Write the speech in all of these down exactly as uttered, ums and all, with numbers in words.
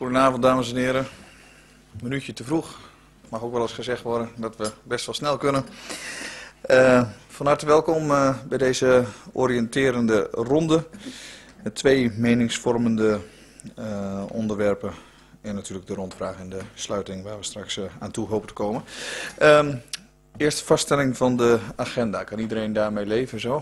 Goedenavond, dames en heren. Een minuutje te vroeg. Mag ook wel eens gezegd worden dat we best wel snel kunnen. Uh, van harte welkom uh, bij deze oriënterende ronde. Met twee meningsvormende uh, onderwerpen. En natuurlijk de rondvraag en de sluiting waar we straks uh, aan toe hopen te komen. Uh, eerst vaststelling van de agenda. Kan iedereen daarmee leven zo?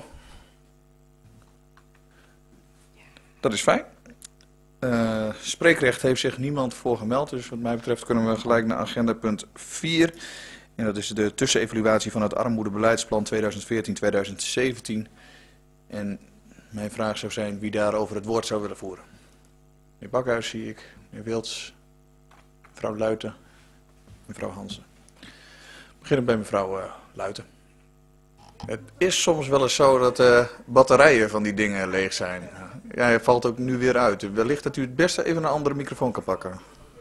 Dat is fijn. Uh, spreekrecht heeft zich niemand voor gemeld, dus wat mij betreft kunnen we gelijk naar agenda punt vier. En dat is de tussenevaluatie van het armoedebeleidsplan tweeduizend veertien tot tweeduizend zeventien. En mijn vraag zou zijn wie daarover het woord zou willen voeren. Meneer Bakhuis zie ik, meneer Wilts, mevrouw Luiten, mevrouw Hansen. We beginnen bij mevrouw uh, Luiten. Het is soms wel eens zo dat de uh, batterijen van die dingen leeg zijn. Ja, hij valt ook nu weer uit. Wellicht dat u het beste even een andere microfoon kan pakken.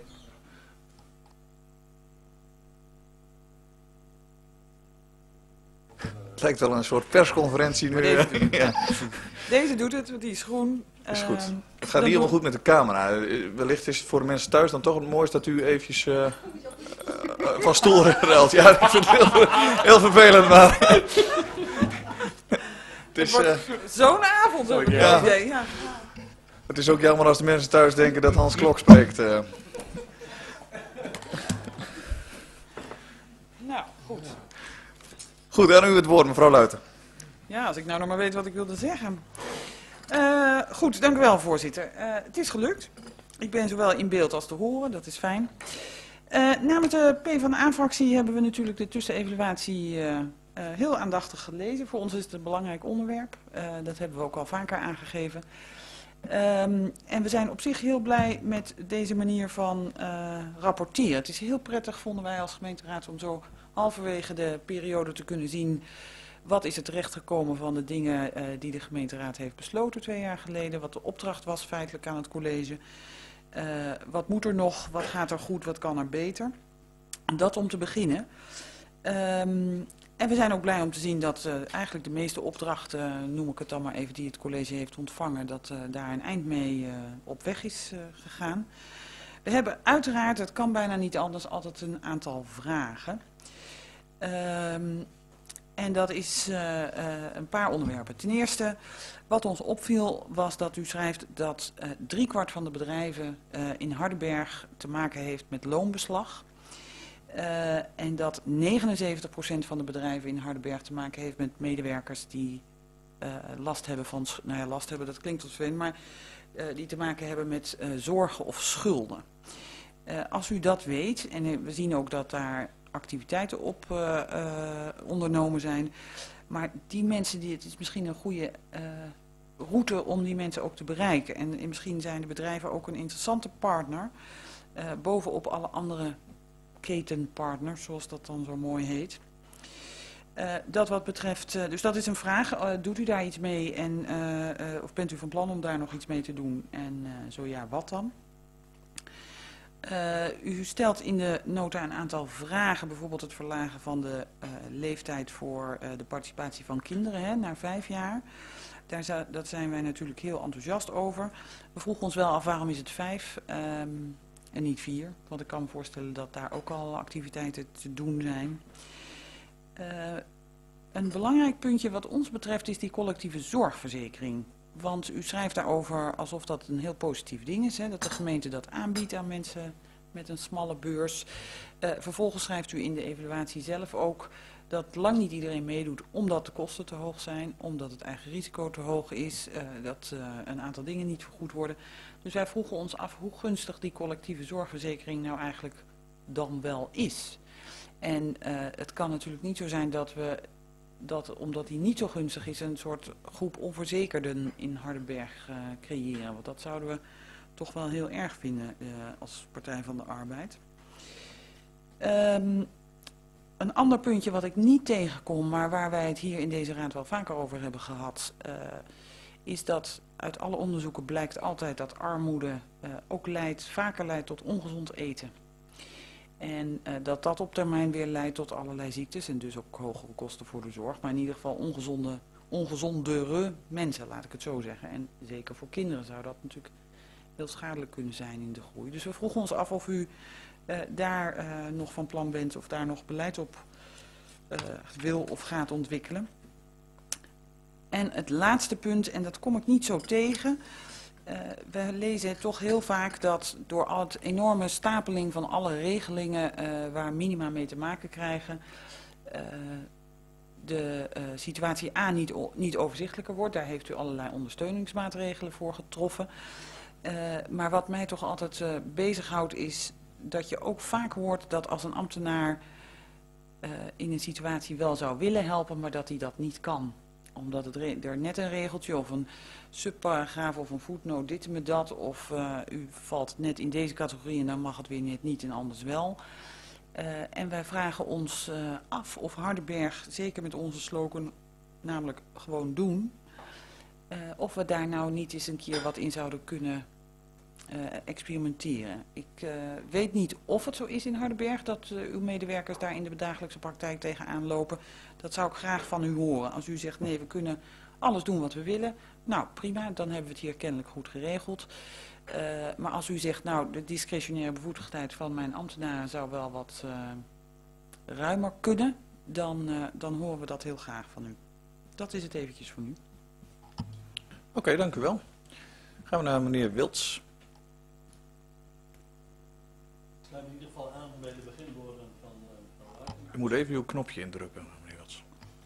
Het lijkt wel een soort persconferentie nu. Deze doet, ja. Deze doet het, want die is groen. Is goed. Uh, het gaat niet helemaal goed met de camera. Wellicht is het voor de mensen thuis dan toch het mooiste dat u eventjes uh, uh, van stoel ruilt. Ja, ik vind het heel, heel vervelend, maar... Het is uh, zo'n avond. Zo, ja. Ja, ja. Het is ook jammer als de mensen thuis denken dat Hans Klok spreekt. Uh. Nou, goed. Goed, aan u het woord, mevrouw Luiten. Ja, als ik nou nog maar weet wat ik wilde zeggen. Uh, goed, dank u wel, voorzitter. Uh, het is gelukt. Ik ben zowel in beeld als te horen, dat is fijn. Uh, namens de PvdA-fractie hebben we natuurlijk de tussenevaluatie uh, uh, heel aandachtig gelezen. Voor ons is het een belangrijk onderwerp. Uh, dat hebben we ook al vaker aangegeven. Um, en we zijn op zich heel blij met deze manier van uh, rapporteren. Het is heel prettig, vonden wij als gemeenteraad, om zo halverwege de periode te kunnen zien wat is er terechtgekomen van de dingen uh, die de gemeenteraad heeft besloten twee jaar geleden. Wat de opdracht was feitelijk aan het college. Uh, wat moet er nog, wat gaat er goed, wat kan er beter. Dat om te beginnen. Um, En we zijn ook blij om te zien dat uh, eigenlijk de meeste opdrachten, uh, noem ik het dan maar even, die het college heeft ontvangen, dat uh, daar een eind mee uh, op weg is uh, gegaan. We hebben uiteraard, het kan bijna niet anders, altijd een aantal vragen. Um, en dat is uh, uh, een paar onderwerpen. Ten eerste, wat ons opviel was dat u schrijft dat uh, driekwart van de bedrijven uh, in Hardenberg te maken heeft met loonbeslag. Uh, en dat negenenzeventig procent van de bedrijven in Hardenberg te maken heeft met medewerkers die uh, last hebben van, nou ja, last hebben, dat klinkt tot vervelend, maar uh, die te maken hebben met uh, zorgen of schulden. Uh, als u dat weet, en uh, we zien ook dat daar activiteiten op uh, uh, ondernomen zijn, maar die mensen, die, het is misschien een goede uh, route om die mensen ook te bereiken. En, en misschien zijn de bedrijven ook een interessante partner, uh, bovenop alle andere ketenpartners, zoals dat dan zo mooi heet. Uh, dat wat betreft, uh, dus dat is een vraag, uh, doet u daar iets mee en, uh, uh, of bent u van plan om daar nog iets mee te doen en uh, zo ja, wat dan? Uh, u stelt in de nota een aantal vragen, bijvoorbeeld het verlagen van de uh, leeftijd voor uh, de participatie van kinderen hè, naar vijf jaar. Daar zou, dat zijn wij natuurlijk heel enthousiast over. We vroegen ons wel af waarom is het vijf um, en niet vier, want ik kan me voorstellen dat daar ook al activiteiten te doen zijn. Uh, een belangrijk puntje wat ons betreft is die collectieve zorgverzekering. Want u schrijft daarover alsof dat een heel positief ding is, hè, dat de gemeente dat aanbiedt aan mensen met een smalle beurs. Uh, vervolgens schrijft u in de evaluatie zelf ook dat lang niet iedereen meedoet omdat de kosten te hoog zijn, omdat het eigen risico te hoog is, uh, dat uh, een aantal dingen niet vergoed worden. Dus wij vroegen ons af hoe gunstig die collectieve zorgverzekering nou eigenlijk dan wel is. En uh, het kan natuurlijk niet zo zijn dat we, dat, omdat die niet zo gunstig is, een soort groep onverzekerden in Hardenberg uh, creëren. Want dat zouden we toch wel heel erg vinden uh, als Partij van de Arbeid. Um, Een ander puntje wat ik niet tegenkom, maar waar wij het hier in deze raad wel vaker over hebben gehad, uh, is dat uit alle onderzoeken blijkt altijd dat armoede uh, ook leidt, vaker leidt tot ongezond eten. En uh, dat dat op termijn weer leidt tot allerlei ziektes en dus ook hogere kosten voor de zorg, maar in ieder geval ongezonde, ongezondere mensen, laat ik het zo zeggen. En zeker voor kinderen zou dat natuurlijk heel schadelijk kunnen zijn in de groei. Dus we vroegen ons af of u uh, daar uh, nog van plan bent of daar nog beleid op uh, wil of gaat ontwikkelen. En het laatste punt, en dat kom ik niet zo tegen. Uh, we lezen toch heel vaak dat door al het enorme stapeling van alle regelingen uh, waar minima mee te maken krijgen, uh, de uh, situatie A niet, niet overzichtelijker wordt. Daar heeft u allerlei ondersteuningsmaatregelen voor getroffen. Uh, maar wat mij toch altijd uh, bezighoudt is dat je ook vaak hoort dat als een ambtenaar uh, in een situatie wel zou willen helpen, maar dat hij dat niet kan. Omdat het er net een regeltje of een subparagraaf of een voetnoot dit en dat, of uh, u valt net in deze categorie en dan mag het weer net niet en anders wel. Uh, en wij vragen ons uh, af of Hardenberg, zeker met onze slogan, namelijk gewoon doen, uh, of we daar nou niet eens een keer wat in zouden kunnen uh, experimenteren. Ik uh, weet niet of het zo is in Hardenberg dat uh, uw medewerkers daar in de dagelijkse praktijk tegenaan lopen. Dat zou ik graag van u horen. Als u zegt nee, we kunnen alles doen wat we willen, nou prima, dan hebben we het hier kennelijk goed geregeld. Uh, maar als u zegt, nou, de discretionaire bevoegdheid van mijn ambtenaren zou wel wat uh, ruimer kunnen, dan, uh, dan horen we dat heel graag van u. Dat is het eventjes voor nu. Oké, okay, dank u wel. Gaan we naar meneer Wilts. Ik sluit in ieder geval aan bij de beginwoorden van uh, van U moet even uw knopje indrukken, meneer Wilts.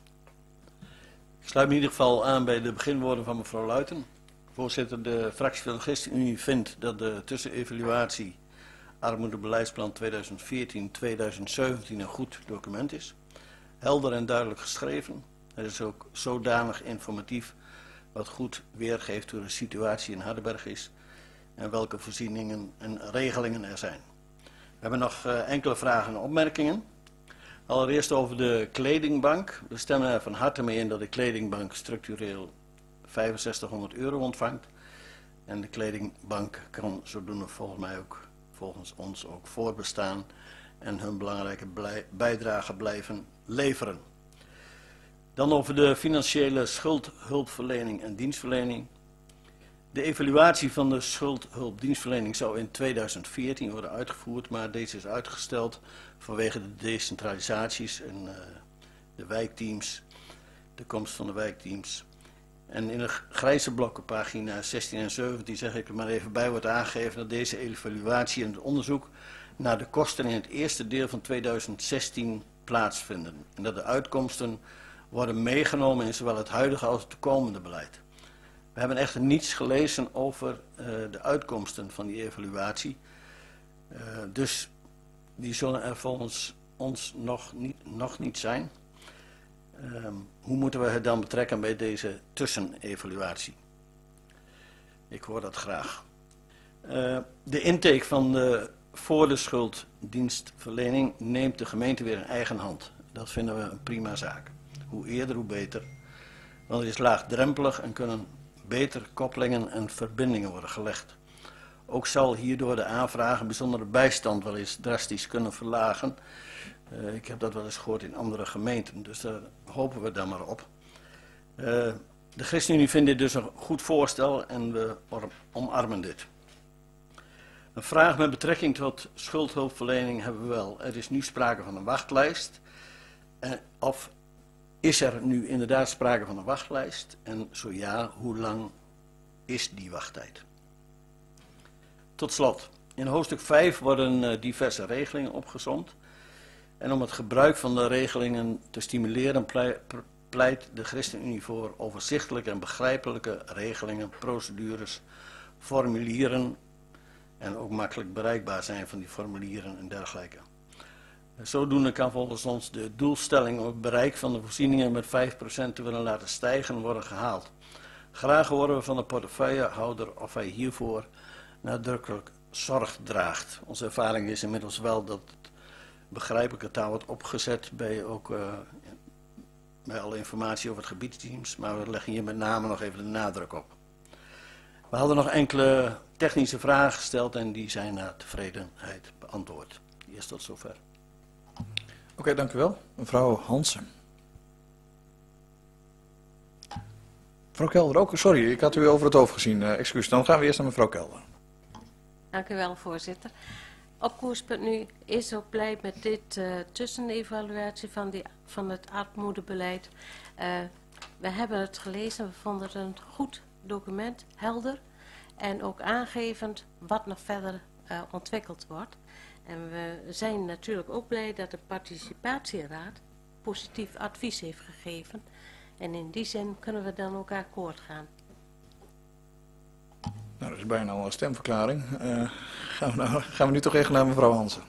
Ik sluit me in ieder geval aan bij de beginwoorden van mevrouw Luiten. Voorzitter, de fractie van de ChristenUnie vindt dat de tussenevaluatie armoedebeleidsplan tweeduizend veertien tweeduizend zeventien een goed document is. Helder en duidelijk geschreven. Het is ook zodanig informatief wat goed weergeeft hoe de situatie in Hardenberg is en welke voorzieningen en regelingen er zijn. We hebben nog uh, enkele vragen en opmerkingen. Allereerst over de kledingbank. We stemmen er van harte mee in dat de kledingbank structureel vijfenzestighonderd euro ontvangt. En de kledingbank kan zodoende volgens mij ook, volgens ons ook voortbestaan en hun belangrijke bijdrage blijven leveren. Dan over de financiële schuldhulpverlening en dienstverlening. De evaluatie van de schuldhulpdienstverlening zou in tweeduizend veertien worden uitgevoerd, maar deze is uitgesteld vanwege de decentralisaties en uh, de wijkteams, de komst van de wijkteams. En in de grijze blokken, pagina zestien en zeventien, zeg ik er maar even bij, wordt aangegeven dat deze evaluatie en het onderzoek naar de kosten in het eerste deel van tweeduizend zestien plaatsvinden. En dat de uitkomsten worden meegenomen in zowel het huidige als het toekomende beleid. We hebben echter niets gelezen over uh, de uitkomsten van die evaluatie. Uh, dus die zullen er volgens ons nog niet, nog niet zijn. Um, hoe moeten we het dan betrekken bij deze tussenevaluatie? Ik hoor dat graag. Uh, de intake van de voor de schulddienstverlening neemt de gemeente weer in eigen hand. Dat vinden we een prima zaak. Hoe eerder, hoe beter. Want het is laagdrempelig en kunnen beter koppelingen en verbindingen worden gelegd. Ook zal hierdoor de aanvragen bijzondere bijstand wel eens drastisch kunnen verlagen. Uh, ik heb dat wel eens gehoord in andere gemeenten, dus daar hopen we dan maar op. Uh, de ChristenUnie vindt dit dus een goed voorstel en we omarmen dit. Een vraag met betrekking tot schuldhulpverlening hebben we wel. Er is nu sprake van een wachtlijst. Uh, of is er nu inderdaad sprake van een wachtlijst? En zo ja, hoe lang is die wachttijd? Tot slot, in hoofdstuk vijf worden uh, diverse regelingen opgesomd. En om het gebruik van de regelingen te stimuleren pleit de ChristenUnie voor overzichtelijke en begrijpelijke regelingen, procedures, formulieren en ook makkelijk bereikbaar zijn van die formulieren en dergelijke. Zodoende kan volgens ons de doelstelling om het bereik van de voorzieningen met vijf procent te willen laten stijgen worden gehaald. Graag horen we van de portefeuillehouder of hij hiervoor nadrukkelijk zorg draagt. Onze ervaring is inmiddels wel dat het begrijpelijke taal wordt opgezet bij, ook, uh, bij alle informatie over het gebiedsteams, maar we leggen hier met name nog even de nadruk op. We hadden nog enkele technische vragen gesteld en die zijn naar tevredenheid beantwoord. Eerst tot zover. Oké, okay, dank u wel. Mevrouw Hansen. Mevrouw Kelder ook. Sorry, ik had u over het hoofd gezien. Uh, excuus, dan gaan we eerst naar mevrouw Kelder. Dank u wel, voorzitter. Op Koers punt nu is ook blij met dit uh, tussenevaluatie van, die, van het armoedebeleid. Uh, we hebben het gelezen, we vonden het een goed document, helder. En ook aangevend wat nog verder uh, ontwikkeld wordt. En we zijn natuurlijk ook blij dat de participatieraad positief advies heeft gegeven. En in die zin kunnen we dan ook akkoord gaan. Nou, dat is bijna al een stemverklaring. Uh, gaan, we nou, gaan we nu toch echt naar mevrouw Hansen.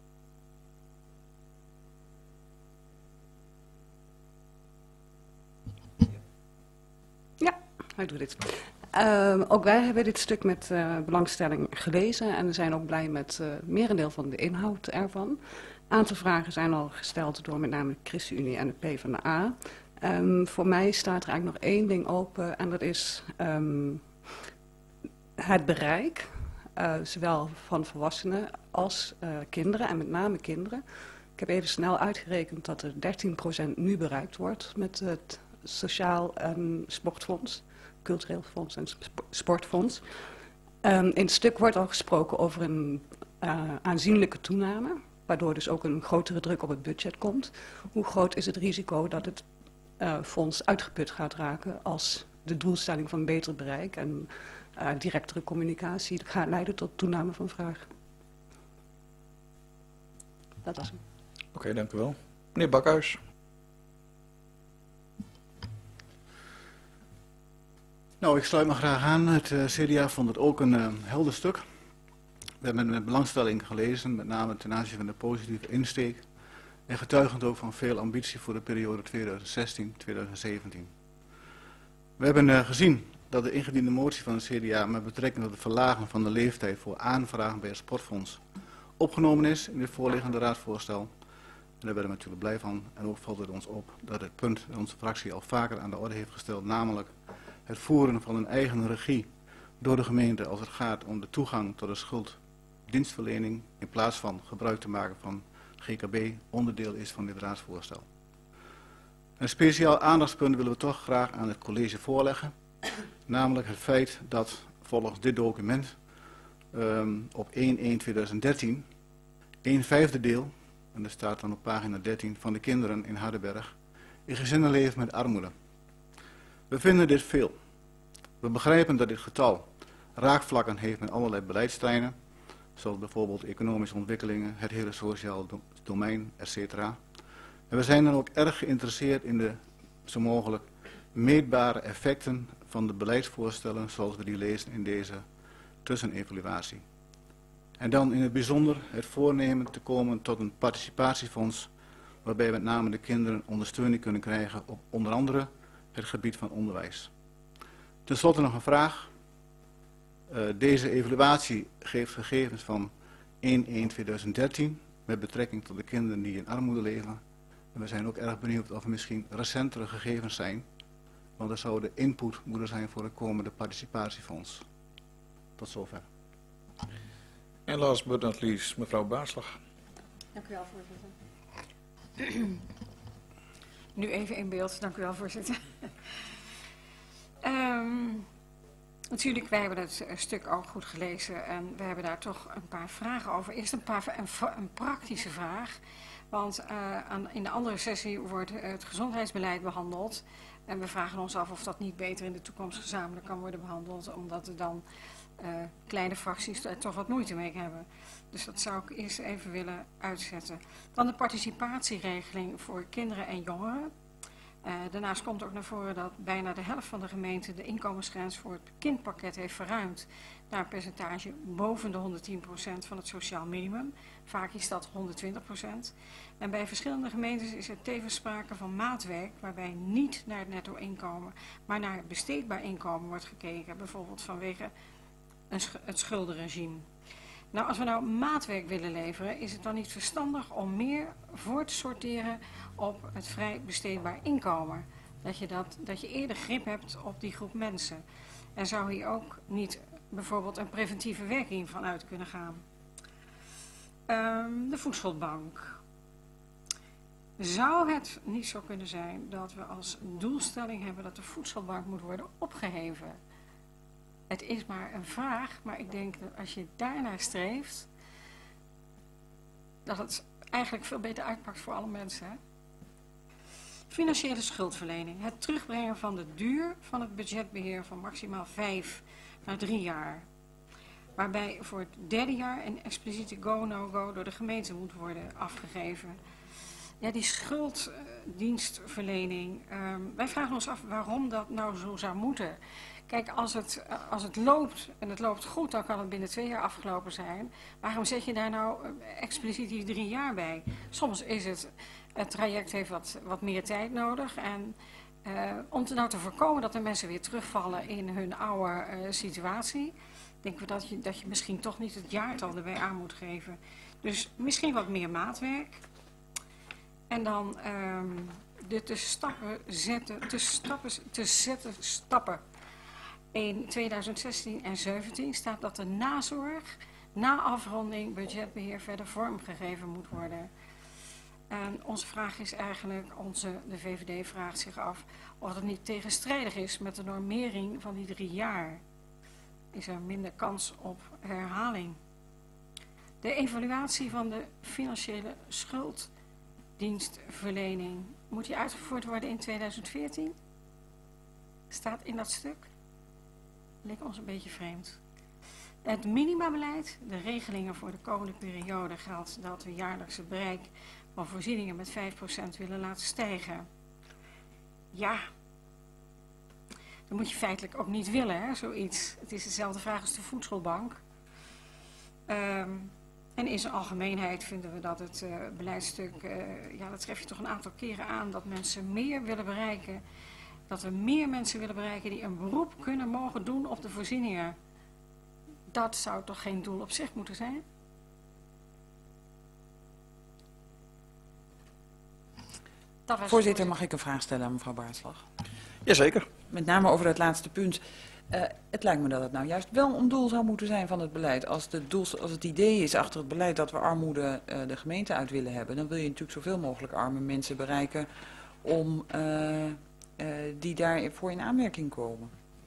Ja, hij doet dit. Uh, ook wij hebben dit stuk met uh, belangstelling gelezen en we zijn ook blij met het uh, merendeel van de inhoud ervan. Een aantal vragen zijn al gesteld door met name de ChristenUnie en de PvdA. Um, voor mij staat er eigenlijk nog één ding open en dat is um, het bereik, uh, zowel van volwassenen als uh, kinderen en met name kinderen. Ik heb even snel uitgerekend dat er dertien procent nu bereikt wordt met het Sociaal en Sportfonds. Cultureel Fonds en Sportfonds. Um, in het stuk wordt al gesproken over een uh, aanzienlijke toename, waardoor dus ook een grotere druk op het budget komt. Hoe groot is het risico dat het uh, fonds uitgeput gaat raken als de doelstelling van beter bereik en uh, directere communicatie gaat leiden tot toename van vraag? Dat was hem. Oké, okay, dank u wel. Meneer Bakhuis. Nou, ik sluit me graag aan. Het uh, C D A vond het ook een uh, helder stuk. We hebben met belangstelling gelezen, met name ten aanzien van de positieve insteek. En getuigend ook van veel ambitie voor de periode tweeduizend zestien tot tweeduizend zeventien. We hebben uh, gezien dat de ingediende motie van het C D A met betrekking tot het verlagen van de leeftijd voor aanvragen bij het Sportfonds opgenomen is in dit voorliggende raadsvoorstel. En daar werden we natuurlijk blij van. En ook valt het ons op dat het punt in onze fractie al vaker aan de orde heeft gesteld, namelijk het voeren van een eigen regie door de gemeente als het gaat om de toegang tot de schulddienstverlening in plaats van gebruik te maken van G K B onderdeel is van dit raadsvoorstel. Een speciaal aandachtspunt willen we toch graag aan het college voorleggen, namelijk het feit dat volgens dit document um, op één één tweeduizend dertien een vijfde deel, en dat staat dan op pagina dertien, van de kinderen in Hardenberg in gezinnen leven met armoede. We vinden dit veel. We begrijpen dat dit getal raakvlakken heeft met allerlei beleidsterreinen, zoals bijvoorbeeld economische ontwikkelingen, het hele sociaal domein, et cetera. En we zijn dan ook erg geïnteresseerd in de, zo mogelijk, meetbare effecten van de beleidsvoorstellen zoals we die lezen in deze tussenevaluatie. En dan in het bijzonder het voornemen te komen tot een participatiefonds, waarbij met name de kinderen ondersteuning kunnen krijgen op onder andere het gebied van onderwijs. Ten slotte nog een vraag. Uh, deze evaluatie geeft gegevens van één één tweeduizend dertien met betrekking tot de kinderen die in armoede leven. En we zijn ook erg benieuwd of er misschien recentere gegevens zijn, want dat zou de input moeten zijn voor het komende participatiefonds. Tot zover. En last but not least, mevrouw Baarslag. Dank u wel, voorzitter. Nu even in beeld, dank u wel, voorzitter. um, natuurlijk, wij hebben het stuk ook goed gelezen en we hebben daar toch een paar vragen over. Eerst een, paar, een, een praktische vraag, want uh, aan, in de andere sessie wordt het gezondheidsbeleid behandeld. En we vragen ons af of dat niet beter in de toekomst gezamenlijk kan worden behandeld, omdat er dan uh, kleine fracties er toch wat moeite mee hebben. Dus dat zou ik eerst even willen uitzetten. Dan de participatieregeling voor kinderen en jongeren. Uh, daarnaast komt ook naar voren dat bijna de helft van de gemeente de inkomensgrens voor het kindpakket heeft verruimd naar een percentage boven de honderdtien procent van het sociaal minimum. Vaak is dat honderdtwintig procent. En bij verschillende gemeentes is er tevens sprake van maatwerk waarbij niet naar het netto inkomen, maar naar het besteedbaar inkomen wordt gekeken. Bijvoorbeeld vanwege een sch het schuldenregime. Nou, als we nou maatwerk willen leveren, is het dan niet verstandig om meer voor te sorteren op het vrij besteedbaar inkomen? Dat je, dat, dat je eerder grip hebt op die groep mensen. En zou hier ook niet bijvoorbeeld een preventieve werking van uit kunnen gaan? Um, de voedselbank. Zou het niet zo kunnen zijn dat we als doelstelling hebben dat de voedselbank moet worden opgeheven? Het is maar een vraag, maar ik denk dat als je daarnaar streeft, dat het eigenlijk veel beter uitpakt voor alle mensen. Hè? Financiële schuldverlening. Het terugbrengen van de duur van het budgetbeheer van maximaal vijf naar drie jaar. Waarbij voor het derde jaar een expliciete go-no-go door de gemeente moet worden afgegeven. Ja, die schulddienstverlening. Uh, wij vragen ons af waarom dat nou zo zou moeten. Kijk, als het, als het loopt en het loopt goed, dan kan het binnen twee jaar afgelopen zijn. Waarom zet je daar nou expliciet die drie jaar bij? Soms is het, het traject heeft wat, wat meer tijd nodig. En uh, om te nou te voorkomen dat de mensen weer terugvallen in hun oude uh, situatie, denken we dat je, dat je misschien toch niet het jaartal erbij aan moet geven. Dus misschien wat meer maatwerk. En dan um, de te stappen zetten, te stappen, te zetten stappen. In tweeduizend zestien en zeventien staat dat de nazorg na afronding budgetbeheer verder vormgegeven moet worden. En onze vraag is eigenlijk, onze, de V V D vraagt zich af of het niet tegenstrijdig is met de normering van die drie jaar. Is er minder kans op herhaling. De evaluatie van de financiële schulddienstverlening, moet die uitgevoerd worden in tweeduizend veertien? Staat in dat stuk? Lijkt ons een beetje vreemd. Het minimabeleid, de regelingen voor de komende periode geldt dat we jaarlijks het bereik van voorzieningen met vijf procent willen laten stijgen. Ja, dat moet je feitelijk ook niet willen, hè, zoiets. Het is dezelfde vraag als de voedselbank. Um, en in zijn algemeenheid vinden we dat het uh, beleidstuk, uh, ja, dat tref je toch een aantal keren aan, dat mensen meer willen bereiken. Dat we meer mensen willen bereiken die een beroep kunnen mogen doen op de voorzieningen. Dat zou toch geen doel op zich moeten zijn? Dat was voorzitter, mag ik een vraag stellen aan mevrouw Baartslag? Jazeker. Met name over het laatste punt. Uh, het lijkt me dat het nou juist wel een doel zou moeten zijn van het beleid. Als, de doel, als het idee is achter het beleid dat we armoede uh, de gemeente uit willen hebben, dan wil je natuurlijk zoveel mogelijk arme mensen bereiken om... Uh, Uh, die daarvoor in aanmerking komen.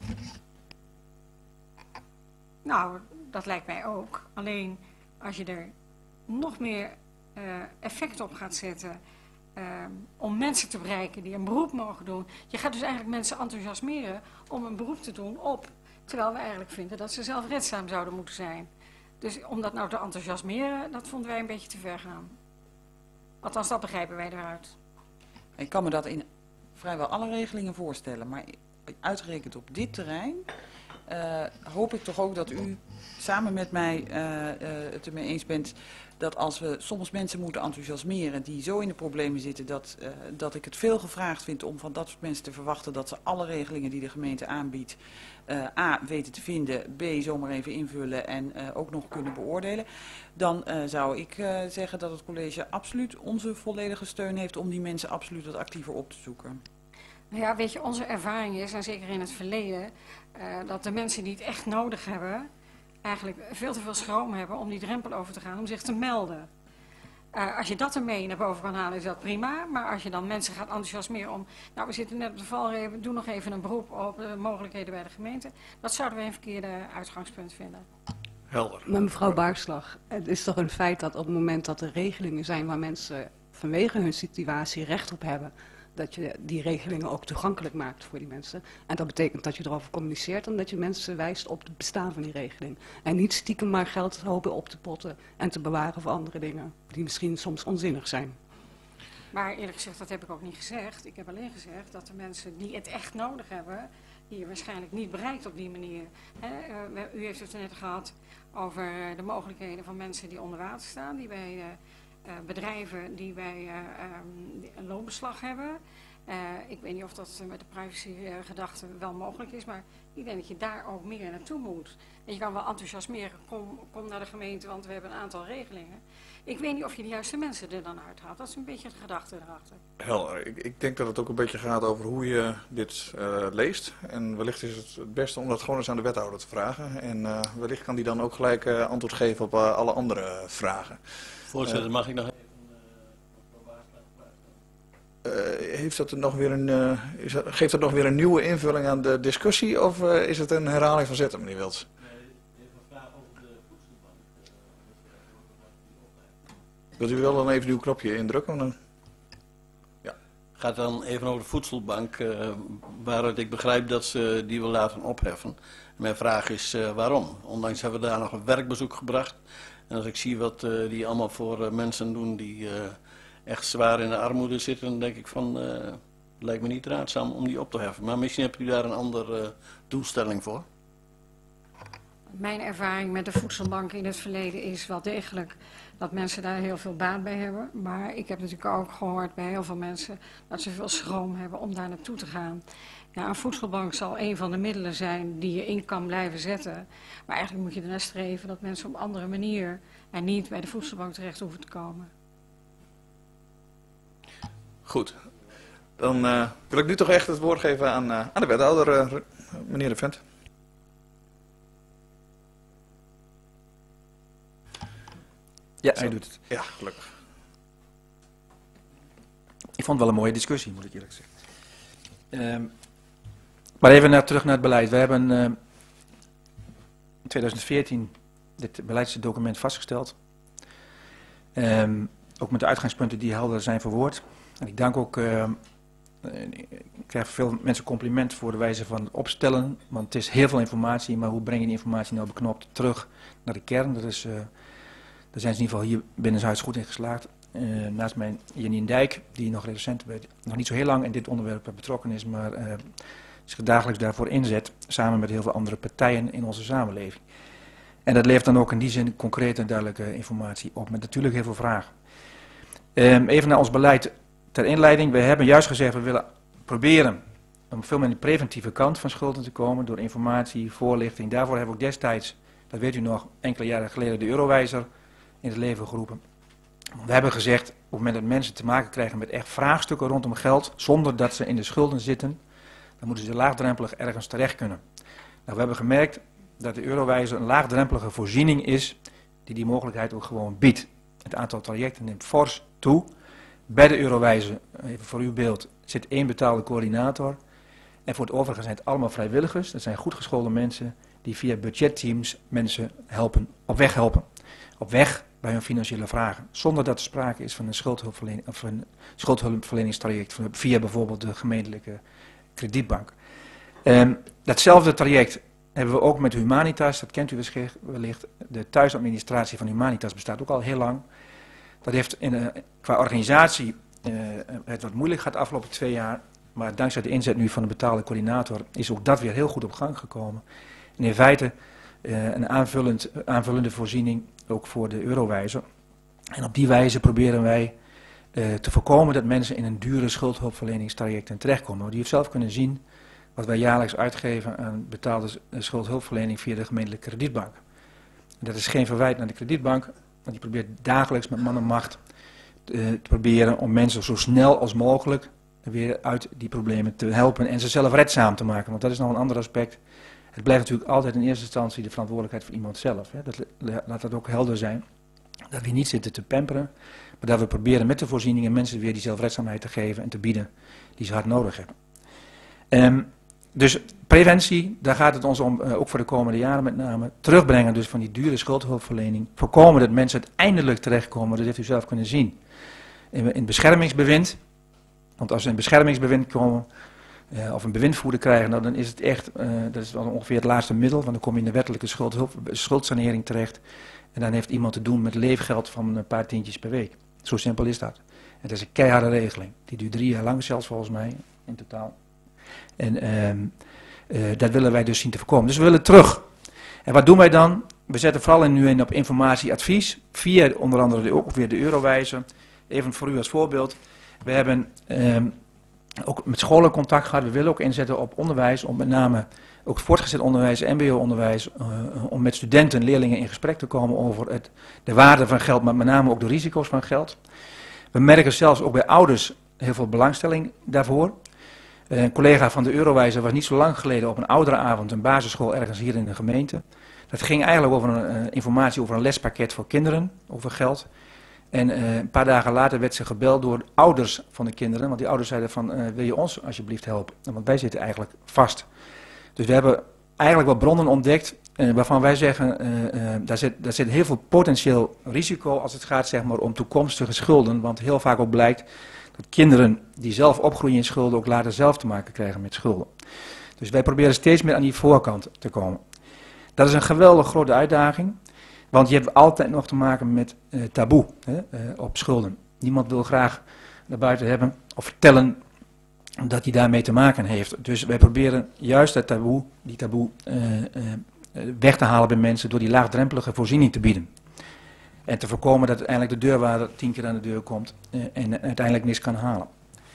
Nou, dat lijkt mij ook. Alleen als je er nog meer uh, effect op gaat zetten uh, om mensen te bereiken die een beroep mogen doen. Je gaat dus eigenlijk mensen enthousiasmeren om een beroep te doen op, terwijl we eigenlijk vinden dat ze zelfredzaam zouden moeten zijn. Dus om dat nou te enthousiasmeren, dat vonden wij een beetje te ver gaan. Althans, dat begrijpen wij eruit. Ik kan me dat in vrijwel alle regelingen voorstellen, maar uitgerekend op dit terrein uh, hoop ik toch ook dat u samen met mij uh, uh, het ermee eens bent dat als we soms mensen moeten enthousiasmeren die zo in de problemen zitten, dat, uh, dat ik het veel gevraagd vind om van dat soort mensen te verwachten dat ze alle regelingen die de gemeente aanbiedt uh, A, weten te vinden, B, zomaar even invullen en uh, ook nog kunnen beoordelen. Dan uh, zou ik uh, zeggen dat het college absoluut onze volledige steun heeft om die mensen absoluut wat actiever op te zoeken. Nou ja, weet je, onze ervaring is, en zeker in het verleden, uh, dat de mensen die het echt nodig hebben, eigenlijk veel te veel schroom hebben om die drempel over te gaan, om zich te melden. Uh, als je dat ermee naar boven kan halen, is dat prima. Maar als je dan mensen gaat enthousiasmeren om, nou, we zitten net op de valreep, doe nog even een beroep op de mogelijkheden bij de gemeente. Dat zouden we een verkeerde uitgangspunt vinden. Helder. Maar mevrouw Baartslag, het is toch een feit dat op het moment dat er regelingen zijn waar mensen vanwege hun situatie recht op hebben, dat je die regelingen ook toegankelijk maakt voor die mensen. En dat betekent dat je erover communiceert en dat je mensen wijst op het bestaan van die regeling. En niet stiekem maar geld hopen op te potten en te bewaren voor andere dingen, die misschien soms onzinnig zijn. Maar eerlijk gezegd, dat heb ik ook niet gezegd. Ik heb alleen gezegd dat de mensen die het echt nodig hebben, die je waarschijnlijk niet bereikt op die manier. He, uh, u heeft het net gehad over de mogelijkheden van mensen die onder water staan, die bij... Uh, Uh, bedrijven die bij uh, um, die een loonbeslag hebben. Uh, ik weet niet of dat uh, met de privacygedachte uh, wel mogelijk is, maar ik denk dat je daar ook meer naartoe moet. En je kan wel enthousiasmeren, kom, kom naar de gemeente, want we hebben een aantal regelingen. Ik weet niet of je de juiste mensen er dan uithaalt. Dat is een beetje de gedachte erachter. Helder. Ik, ik denk dat het ook een beetje gaat over hoe je dit uh, leest. En wellicht is het het beste om dat gewoon eens aan de wethouder te vragen. En uh, wellicht kan die dan ook gelijk uh, antwoord geven op uh, alle andere vragen. Voorzitter, mag ik nog even Uh, heeft dat nog weer een, uh, is dat, geeft dat nog weer een nieuwe invulling aan de discussie of uh, is het een herhaling van zetten, meneer Wilts? Nee, even een vraag over de voedselbank. Uh, Wilt u wel dan even uw knopje indrukken? Dan... Ja. Gaat dan even over de voedselbank, uh, waaruit ik begrijp dat ze die wil laten opheffen. Mijn vraag is uh, waarom? Ondanks hebben we daar nog een werkbezoek gebracht. En als ik zie wat uh, die allemaal voor uh, mensen doen die uh, echt zwaar in de armoede zitten, dan denk ik van, uh, het lijkt me niet raadzaam om die op te heffen. Maar misschien hebt u daar een andere uh, doelstelling voor. Mijn ervaring met de voedselbanken in het verleden is wel degelijk dat mensen daar heel veel baat bij hebben. Maar ik heb natuurlijk ook gehoord bij heel veel mensen dat ze veel schroom hebben om daar naartoe te gaan. Ja, een voedselbank zal een van de middelen zijn die je in kan blijven zetten. Maar eigenlijk moet je ernaar streven dat mensen op een andere manier en niet bij de voedselbank terecht hoeven te komen. Goed. Dan uh, wil ik nu toch echt het woord geven aan, uh, aan de wethouder, uh, meneer De Vent. Ja, hij doet het. Ja, gelukkig. Ik vond het wel een mooie discussie, moet ik eerlijk zeggen. Um, maar even naar, terug naar het beleid. We hebben uh, in tweeduizend veertien dit beleidsdocument vastgesteld. Um, ook met de uitgangspunten die helder zijn verwoord. En ik dank ook, uh, ik krijg veel mensen compliment voor de wijze van het opstellen. Want het is heel veel informatie, maar hoe breng je die informatie nou beknopt terug naar de kern? Dat is, uh, daar zijn ze in ieder geval hier binnenshuis goed in geslaagd. Uh, naast mij Janine Dijk, die nog recent, nog niet zo heel lang in dit onderwerp betrokken is, maar uh, zich dagelijks daarvoor inzet, samen met heel veel andere partijen in onze samenleving. En dat levert dan ook in die zin concrete en duidelijke informatie op, met natuurlijk heel veel vragen. Um, even naar ons beleid ter inleiding. We hebben juist gezegd, we willen proberen om veel meer aan de preventieve kant van schulden te komen, door informatie, voorlichting. Daarvoor hebben we ook destijds, dat weet u nog, enkele jaren geleden de Eurowijzer in het leven geroepen. We hebben gezegd, op het moment dat mensen te maken krijgen met echt vraagstukken rondom geld, zonder dat ze in de schulden zitten, dan moeten ze laagdrempelig ergens terecht kunnen. Nou, we hebben gemerkt dat de Eurowijzer een laagdrempelige voorziening is, die die mogelijkheid ook gewoon biedt. Het aantal trajecten neemt fors toe. Bij de Eurowijzer, even voor uw beeld, zit één betaalde coördinator. En voor het overige zijn het allemaal vrijwilligers. Dat zijn goed geschoolde mensen die via budgetteams mensen helpen, op weg helpen. Op weg bij hun financiële vragen. Zonder dat er sprake is van een schuldhulpverlening, of een schuldhulpverleningstraject via bijvoorbeeld de gemeentelijke kredietbank. Um, datzelfde traject hebben we ook met Humanitas, dat kent u wellicht. De thuisadministratie van Humanitas bestaat ook al heel lang. Dat heeft in, uh, qua organisatie uh, het wat moeilijk gehad de afgelopen twee jaar. Maar dankzij de inzet nu van de betaalde coördinator is ook dat weer heel goed op gang gekomen. En in feite uh, een aanvullend, aanvullende voorziening ook voor de Eurowijzer. En op die wijze proberen wij uh, te voorkomen dat mensen in een dure schuldhulpverleningstrajecten terechtkomen. Want u heeft zelf kunnen zien wat wij jaarlijks uitgeven aan betaalde schuldhulpverlening via de gemeentelijke kredietbank. En dat is geen verwijt naar de kredietbank, want die probeert dagelijks met man en macht uh, te proberen om mensen zo snel als mogelijk weer uit die problemen te helpen en ze zelf redzaam te maken. Want dat is nog een ander aspect. Het blijft natuurlijk altijd in eerste instantie de verantwoordelijkheid van iemand zelf. Hè. Dat, laat dat ook helder zijn. Dat we niet zitten te pamperen, maar dat we proberen met de voorzieningen mensen weer die zelfredzaamheid te geven en te bieden die ze hard nodig hebben. Um, dus preventie, daar gaat het ons om, uh, ook voor de komende jaren met name. Terugbrengen dus van die dure schuldhulpverlening. Voorkomen dat mensen uiteindelijk terechtkomen, dat heeft u zelf kunnen zien, in, in beschermingsbewind. Want als ze in beschermingsbewind komen, uh, of een bewindvoerder krijgen, nou, dan is het echt, uh, dat is wel ongeveer het laatste middel, want dan kom je in de wettelijke schuldhulp, schuldsanering terecht. En dan heeft iemand te doen met leefgeld van een paar tientjes per week. Zo simpel is dat. Het is een keiharde regeling. Die duurt drie jaar lang zelfs volgens mij, in totaal. En uh, uh, dat willen wij dus zien te voorkomen. Dus we willen terug. En wat doen wij dan? We zetten vooral in nu in op informatieadvies, via onder andere de, ook weer de Eurowijzer. Even voor u als voorbeeld. We hebben uh, ook met scholen contact gehad. We willen ook inzetten op onderwijs, om met name ook voortgezet onderwijs, M B O-onderwijs, uh, om met studenten en leerlingen in gesprek te komen over het, de waarde van geld, maar met name ook de risico's van geld. We merken zelfs ook bij ouders heel veel belangstelling daarvoor. Uh, een collega van de Eurowijzer was niet zo lang geleden op een ouderenavond, een basisschool ergens hier in de gemeente. Dat ging eigenlijk over een uh, informatie over een lespakket voor kinderen, over geld. En uh, een paar dagen later werd ze gebeld door ouders van de kinderen. Want die ouders zeiden van, uh, wil je ons alsjeblieft helpen? Want wij zitten eigenlijk vast. Dus we hebben eigenlijk wat bronnen ontdekt uh, waarvan wij zeggen, uh, uh, daar, zit, daar zit heel veel potentieel risico als het gaat zeg maar, om toekomstige schulden. Want heel vaak ook blijkt dat kinderen die zelf opgroeien in schulden ook later zelf te maken krijgen met schulden. Dus wij proberen steeds meer aan die voorkant te komen. Dat is een geweldig grote uitdaging. Want je hebt altijd nog te maken met uh, taboe hè, uh, op schulden. Niemand wil graag naar buiten hebben of vertellen dat hij daarmee te maken heeft. Dus wij proberen juist dat taboe, die taboe uh, uh, weg te halen bij mensen door die laagdrempelige voorziening te bieden. En te voorkomen dat uiteindelijk de deurwaarder tien keer aan de deur komt uh, en uiteindelijk niks kan halen.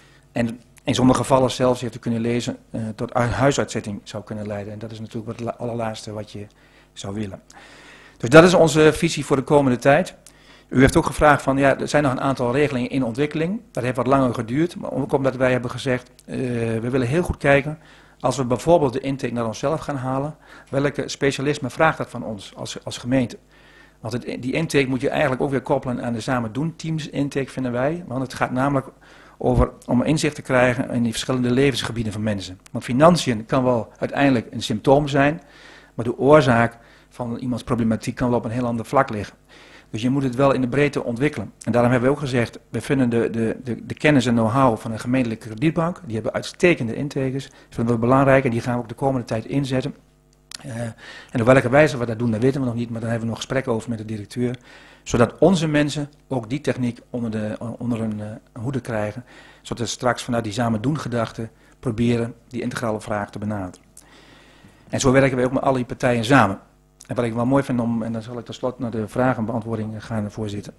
En in sommige gevallen zelfs, je hebt u kunnen lezen, uh, tot huisuitzetting zou kunnen leiden. En dat is natuurlijk het allerlaatste wat je zou willen. Dus dat is onze visie voor de komende tijd. U heeft ook gevraagd van, ja, er zijn nog een aantal regelingen in ontwikkeling. Dat heeft wat langer geduurd, maar ook omdat wij hebben gezegd, uh, we willen heel goed kijken, als we bijvoorbeeld de intake naar onszelf gaan halen, welke specialisme vraagt dat van ons als, als gemeente? Want het, die intake moet je eigenlijk ook weer koppelen aan de samen doen teams intake, vinden wij. Want het gaat namelijk over om inzicht te krijgen in die verschillende levensgebieden van mensen. Want financiën kan wel uiteindelijk een symptoom zijn, maar de oorzaak van iemands problematiek kan wel op een heel ander vlak liggen. Dus je moet het wel in de breedte ontwikkelen. En daarom hebben we ook gezegd, we vinden de, de, de, de kennis en know-how van een gemeentelijke kredietbank, die hebben uitstekende intakers, dat vinden we belangrijk en die gaan we ook de komende tijd inzetten. Uh, en op welke wijze we dat doen, dat weten we nog niet, maar daar hebben we nog gesprekken over met de directeur. Zodat onze mensen ook die techniek onder, de, onder een uh, hoede krijgen, zodat we straks vanuit die samen doen gedachte proberen die integrale vraag te benaderen. En zo werken we ook met alle die partijen samen. En wat ik wel mooi vind om, en dan zal ik tenslotte naar de vragenbeantwoording gaan, voorzitter,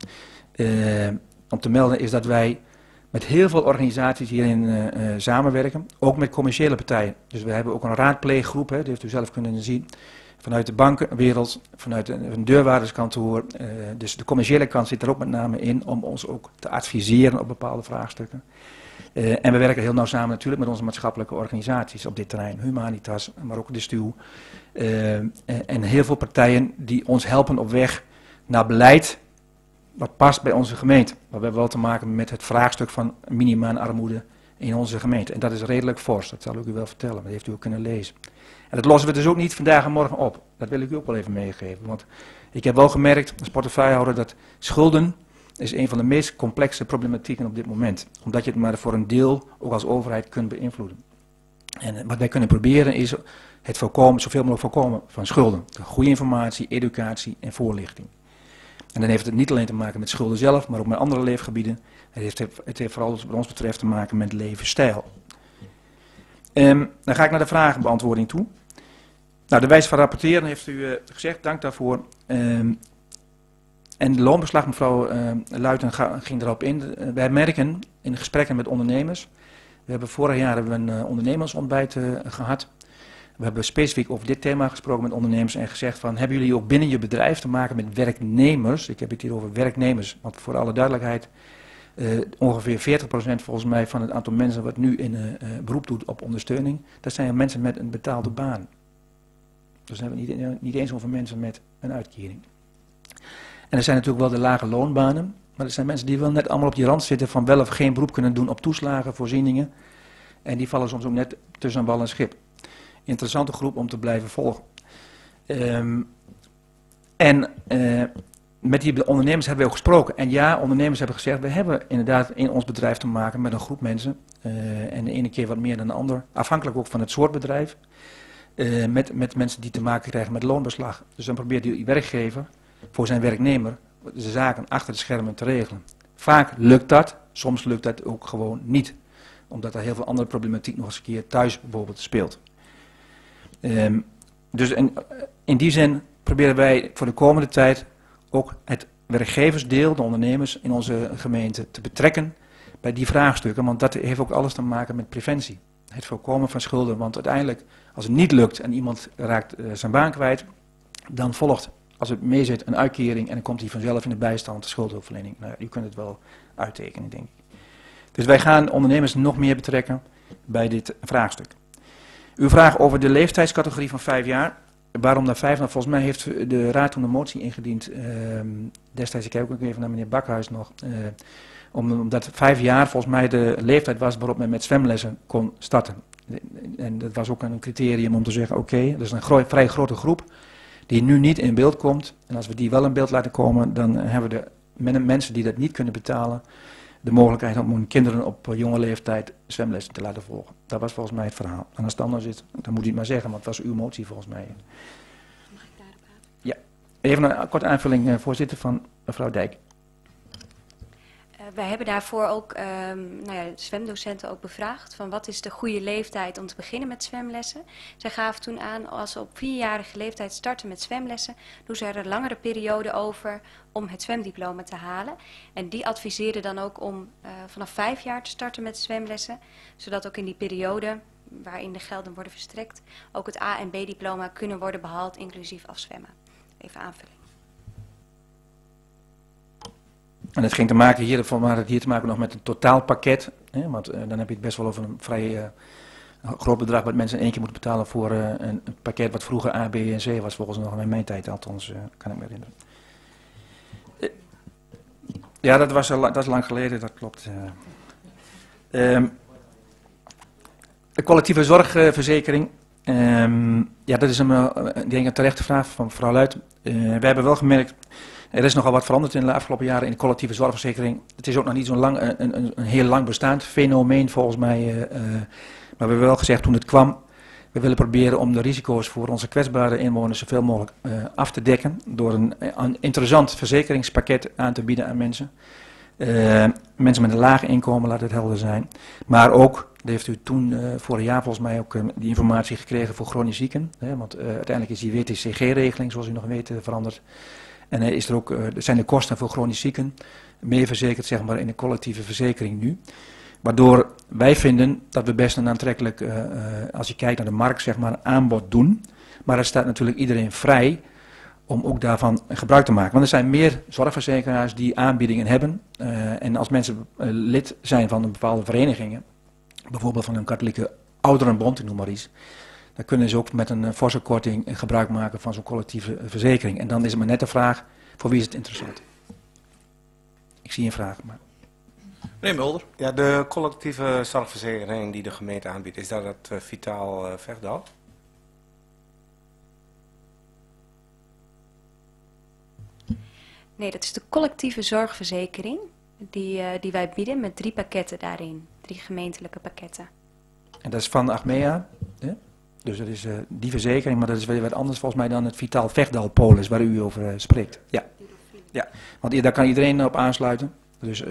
uh, om te melden is dat wij met heel veel organisaties hierin uh, uh, samenwerken, ook met commerciële partijen. Dus we hebben ook een raadpleeggroep, hè, dat heeft u zelf kunnen zien, vanuit de bankenwereld, vanuit een, een deurwaarderskantoor. Uh, dus de commerciële kant zit er ook met name in om ons ook te adviseren op bepaalde vraagstukken. Uh, en we werken heel nauw samen natuurlijk met onze maatschappelijke organisaties op dit terrein, Humanitas, maar ook de S T U. Uh, en heel veel partijen die ons helpen op weg naar beleid wat past bij onze gemeente. Maar we hebben wel te maken met het vraagstuk van minima en armoede in onze gemeente. En dat is redelijk fors, dat zal ik u wel vertellen, dat heeft u ook kunnen lezen. En dat lossen we dus ook niet vandaag en morgen op. Dat wil ik u ook wel even meegeven. Want ik heb wel gemerkt als portefeuillehouder dat schulden is een van de meest complexe problematieken op dit moment. Omdat je het maar voor een deel ook als overheid kunt beïnvloeden. En wat wij kunnen proberen is het voorkomen, zoveel mogelijk voorkomen van schulden. Goede informatie, educatie en voorlichting. En dan heeft het niet alleen te maken met schulden zelf, maar ook met andere leefgebieden. Het heeft, het heeft vooral wat ons betreft te maken met levensstijl. Um, dan ga ik naar de vragenbeantwoording toe. Nou, de wijze van rapporteren heeft u uh, gezegd, dank daarvoor. Um, en de loonbeslag, mevrouw uh, Luiten ging erop in. Uh, wij merken in gesprekken met ondernemers. We hebben vorig jaar hebben we een uh, ondernemersontbijt uh, gehad. We hebben specifiek over dit thema gesproken met ondernemers en gezegd van, hebben jullie ook binnen je bedrijf te maken met werknemers? Ik heb het hier over werknemers, want voor alle duidelijkheid, uh, ongeveer veertig procent volgens mij van het aantal mensen wat nu in uh, uh, beroep doet op ondersteuning, dat zijn mensen met een betaalde baan. Dus dan hebben we niet, niet eens over mensen met een uitkering. En er zijn natuurlijk wel de lage loonbanen, maar er zijn mensen die wel net allemaal op die rand zitten van wel of geen beroep kunnen doen op toeslagen, voorzieningen. En die vallen soms ook net tussen wal en schip. Interessante groep om te blijven volgen. Um, en uh, met die ondernemers hebben we ook gesproken. En ja, ondernemers hebben gezegd, we hebben inderdaad in ons bedrijf te maken met een groep mensen. Uh, en de ene keer wat meer dan de ander. Afhankelijk ook van het soort bedrijf. Uh, met, met mensen die te maken krijgen met loonbeslag. Dus dan probeert die werkgever voor zijn werknemer de zaken achter de schermen te regelen. Vaak lukt dat, soms lukt dat ook gewoon niet. Omdat er heel veel andere problematiek nog eens een keer thuis bijvoorbeeld speelt. Um, dus in, in die zin proberen wij voor de komende tijd ook het werkgeversdeel, de ondernemers in onze gemeente, te betrekken bij die vraagstukken. Want dat heeft ook alles te maken met preventie. Het voorkomen van schulden. Want uiteindelijk, als het niet lukt en iemand raakt uh, zijn baan kwijt, dan volgt, als het meezit, een uitkering en dan komt hij vanzelf in de bijstand, de schuldhulpverlening. Nou, u kunt het wel uittekenen, denk ik. Dus wij gaan ondernemers nog meer betrekken bij dit vraagstuk. Uw vraag over de leeftijdscategorie van vijf jaar. waarom daar vijf? Nou, volgens mij heeft de Raad toen een motie ingediend. Uh, destijds, ik heb ook even naar meneer Bakhuis nog. Uh, om, omdat vijf jaar volgens mij de leeftijd was waarop men met zwemlessen kon starten. En dat was ook een criterium om te zeggen, oké, okay, dat is een gro vrij grote groep die nu niet in beeld komt. En als we die wel in beeld laten komen, dan hebben we de mensen die dat niet kunnen betalen, de mogelijkheid om hun kinderen op jonge leeftijd zwemlessen te laten volgen. Dat was volgens mij het verhaal. En als het anders is, dan moet u het maar zeggen, want het was uw motie volgens mij. Mag ik daarop aan? Ja. Even een korte aanvulling, voorzitter, van mevrouw Dijk. Uh, wij hebben daarvoor ook um, nou ja, zwemdocenten ook bevraagd van wat is de goede leeftijd om te beginnen met zwemlessen. Zij gaven toen aan, als ze op vierjarige leeftijd starten met zwemlessen, doen ze er een langere periode over om het zwemdiploma te halen. En die adviseerden dan ook om uh, vanaf vijf jaar te starten met zwemlessen, zodat ook in die periode waarin de gelden worden verstrekt, ook het A- en B-diploma kunnen worden behaald, inclusief afzwemmen. Even aanvulling. En het ging te maken hier, maar het hier te maken nog met een totaalpakket. Hè, want uh, dan heb je het best wel over een vrij uh, groot bedrag wat mensen in één keer moeten betalen voor uh, een, een pakket wat vroeger A, B en C was, volgens nog in mijn tijd althans, uh, kan ik me herinneren. Uh, ja, dat, was, uh, dat is lang geleden, dat klopt. Uh. Um, de collectieve zorgverzekering, um, ja, dat is een, uh, ik denk een terechte vraag van mevrouw Luit. Uh, we hebben wel gemerkt, er is nogal wat veranderd in de afgelopen jaren in de collectieve zorgverzekering. Het is ook nog niet zo'n lang, een, een, een heel lang bestaand fenomeen volgens mij. Uh, uh, maar we hebben wel gezegd toen het kwam, we willen proberen om de risico's voor onze kwetsbare inwoners zoveel mogelijk uh, af te dekken. Door een, een interessant verzekeringspakket aan te bieden aan mensen. Uh, mensen met een laag inkomen, laat het helder zijn. Maar ook, dat heeft u toen uh, vorig jaar volgens mij ook uh, die informatie gekregen voor chronisch zieken. Hè, want uh, uiteindelijk is die W T C G-regeling, zoals u nog weet, uh, veranderd. En uh, is er ook, uh, zijn de kosten voor chronisch zieken meer verzekerd, zeg maar, in de collectieve verzekering nu. Waardoor wij vinden dat we best een aantrekkelijk, uh, uh, als je kijkt naar de markt, zeg maar, aanbod doen. Maar er staat natuurlijk iedereen vrij om ook daarvan gebruik te maken. Want er zijn meer zorgverzekeraars die aanbiedingen hebben. Uh, en als mensen uh, lid zijn van een bepaalde verenigingen, bijvoorbeeld van een katholieke ouderenbond, ik noem maar iets, dan kunnen ze ook met een uh, forse korting uh, gebruik maken van zo'n collectieve uh, verzekering. En dan is het maar net de vraag, voor wie is het interessant? Ik zie een vraag, maar... Meneer Mulder. Ja, de collectieve zorgverzekering die de gemeente aanbiedt, is dat het uh, Vitaal uh, Vechtdal? Nee, dat is de collectieve zorgverzekering die, uh, die wij bieden met drie pakketten daarin. Drie gemeentelijke pakketten. En dat is van Achmea, hè? Dus dat is uh, die verzekering, maar dat is weer wat anders volgens mij dan het Vitaal Vechtdal Polis waar u over uh, spreekt. Ja. Ja, want daar kan iedereen op aansluiten. Dus, uh,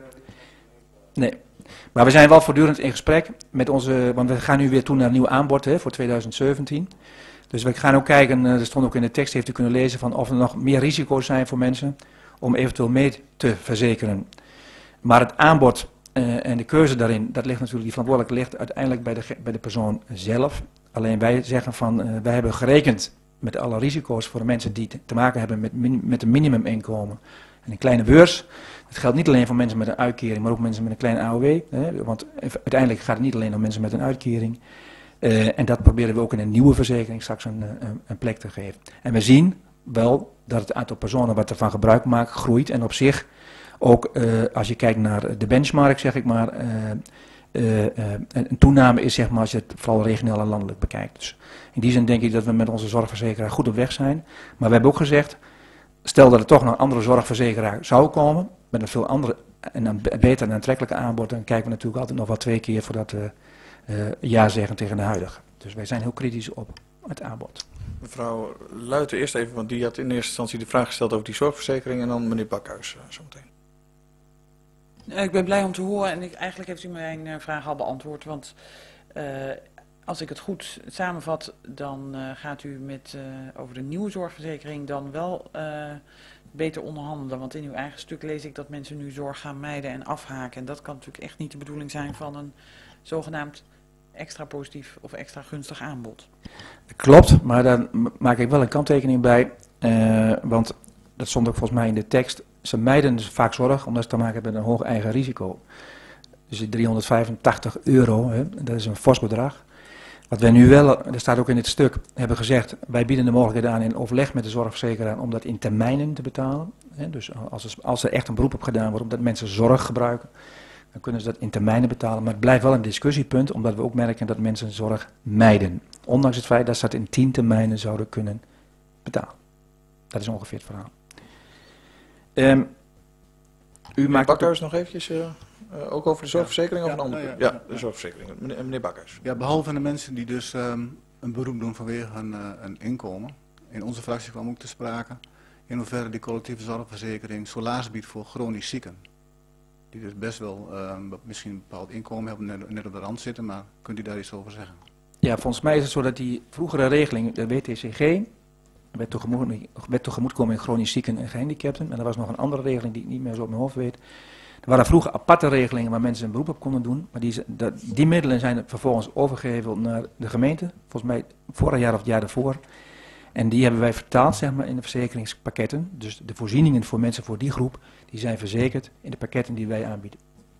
nee. Maar we zijn wel voortdurend in gesprek met onze, want we gaan nu weer toe naar een nieuw aanbod hè, voor tweeduizend zeventien. Dus we gaan ook kijken, er stond ook in de tekst, heeft u kunnen lezen, van of er nog meer risico's zijn voor mensen om eventueel mee te verzekeren. Maar het aanbod uh, en de keuze daarin, dat ligt natuurlijk, die verantwoordelijkheid ligt uiteindelijk bij de, bij de persoon zelf. Alleen wij zeggen van, uh, wij hebben gerekend met alle risico's voor de mensen die te, te maken hebben met, min, met een minimuminkomen en een kleine beurs. Het geldt niet alleen voor mensen met een uitkering, maar ook mensen met een kleine A O W. Hè, want uiteindelijk gaat het niet alleen om mensen met een uitkering. Uh, en dat proberen we ook in een nieuwe verzekering straks een, een, een plek te geven. En we zien wel dat het aantal personen wat ervan gebruik maakt groeit. En op zich ook uh, als je kijkt naar de benchmark, zeg ik maar, uh, uh, uh, een toename is, zeg maar, als je het vooral regionaal en landelijk bekijkt. Dus in die zin denk ik dat we met onze zorgverzekeraar goed op weg zijn. Maar we hebben ook gezegd, stel dat er toch nog een andere zorgverzekeraar zou komen, met een veel andere en een beter en aantrekkelijke aanbod, dan kijken we natuurlijk altijd nog wel twee keer voordat we Uh, ja zeggen tegen de huidige. Dus wij zijn heel kritisch op het aanbod. Mevrouw Luiten eerst even, want die had in eerste instantie de vraag gesteld over die zorgverzekering en dan meneer Bakhuis uh, zometeen. Uh, ik ben blij om te horen en ik, eigenlijk heeft u mijn uh, vraag al beantwoord, want uh, als ik het goed samenvat, dan uh, gaat u met, uh, over de nieuwe zorgverzekering dan wel uh, beter onderhandelen. Want in uw eigen stuk lees ik dat mensen nu zorg gaan mijden en afhaken. En dat kan natuurlijk echt niet de bedoeling zijn van een zogenaamd extra positief of extra gunstig aanbod. Klopt, maar daar maak ik wel een kanttekening bij. Uh, want dat stond ook volgens mij in de tekst. Ze mijden dus vaak zorg omdat ze te maken hebben met een hoog eigen risico. Dus die driehonderdvijfentachtig euro, hè, dat is een fors bedrag. Wat wij nu wel, er staat ook in dit stuk, hebben gezegd, wij bieden de mogelijkheid aan in overleg met de zorgverzekeraar om dat in termijnen te betalen. Hè, dus als er, als er echt een beroep op gedaan wordt omdat mensen zorg gebruiken, dan kunnen ze dat in termijnen betalen. Maar het blijft wel een discussiepunt, omdat we ook merken dat mensen zorg mijden. Ondanks het feit dat ze dat in tien termijnen zouden kunnen betalen. Dat is ongeveer het verhaal. Um, u maakt Bakkers nog eventjes, uh, uh, ook over de zorgverzekering ja, of een ander? Ja, Ja, ja, ja, ja, de ja. zorgverzekering. Meneer, meneer Bakkers. Ja, behalve de mensen die dus um, een beroep doen vanwege een, uh, een inkomen. In onze fractie kwam ook te sprake in hoeverre die collectieve zorgverzekering soelaas biedt voor chronisch zieken. Die dus best wel uh, misschien een bepaald inkomen hebben, net, net op de rand zitten, maar kunt u daar iets over zeggen? Ja, volgens mij is het zo dat die vroegere regeling, de W T C G, werd tegemoet, werd tegemoetkomen in chronisch zieken en gehandicapten. En er was nog een andere regeling die ik niet meer zo op mijn hoofd weet. Er waren vroeger aparte regelingen waar mensen een beroep op konden doen. Maar die, dat, die middelen zijn vervolgens overgeheveld naar de gemeente. Volgens mij vorig jaar of het jaar daarvoor. En die hebben wij vertaald, zeg maar, in de verzekeringspakketten. Dus de voorzieningen voor mensen voor die groep, die zijn verzekerd in de pakketten die wij aanbieden.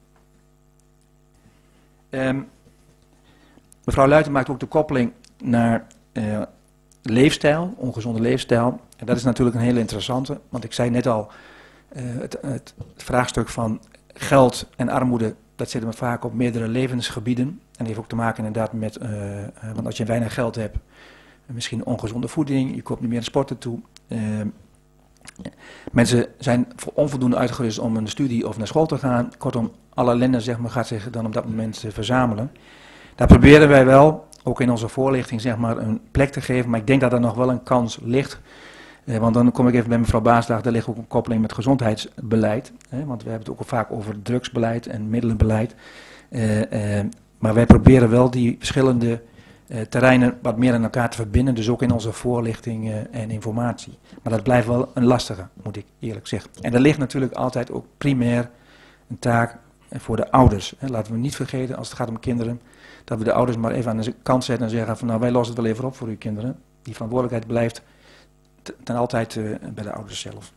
Um, mevrouw Luijten maakt ook de koppeling naar uh, leefstijl, ongezonde leefstijl. En dat is natuurlijk een hele interessante, want ik zei net al, uh, het, het, het vraagstuk van geld en armoede, dat zit er vaak op meerdere levensgebieden. En die heeft ook te maken inderdaad met, uh, uh, want als je weinig geld hebt, misschien ongezonde voeding, je koopt niet meer aan sporten toe. Uh, mensen zijn onvoldoende uitgerust om een studie of naar school te gaan. Kortom, alle ellende, zeg maar, gaat zich dan op dat moment uh, verzamelen. Daar proberen wij wel, ook in onze voorlichting, zeg maar, een plek te geven. Maar ik denk dat er nog wel een kans ligt. Uh, want dan kom ik even bij mevrouw Baasdag, daar ligt ook een koppeling met gezondheidsbeleid. Hè, want we hebben het ook vaak over drugsbeleid en middelenbeleid. Uh, uh, maar wij proberen wel die verschillende uh, terreinen wat meer aan elkaar te verbinden. Dus ook in onze voorlichting uh, en informatie. Maar dat blijft wel een lastige, moet ik eerlijk zeggen. En er ligt natuurlijk altijd ook primair een taak voor de ouders. Hè. Laten we niet vergeten, als het gaat om kinderen, dat we de ouders maar even aan de kant zetten en zeggen van nou, wij lossen het wel even op voor uw kinderen. Die verantwoordelijkheid blijft ten altijd uh, bij de ouders zelf.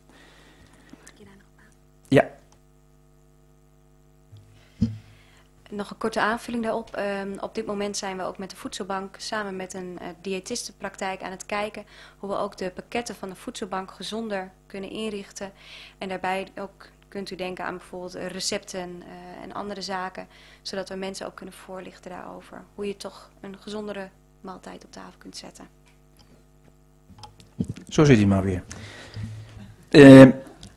Ja. Nog een korte aanvulling daarop. Um, op dit moment zijn we ook met de voedselbank samen met een uh, diëtistenpraktijk aan het kijken hoe we ook de pakketten van de voedselbank gezonder kunnen inrichten. En daarbij ook kunt u denken aan bijvoorbeeld recepten uh, en andere zaken, zodat we mensen ook kunnen voorlichten daarover. Hoe je toch een gezondere maaltijd op tafel kunt zetten. Zo zit hij maar weer. Uh,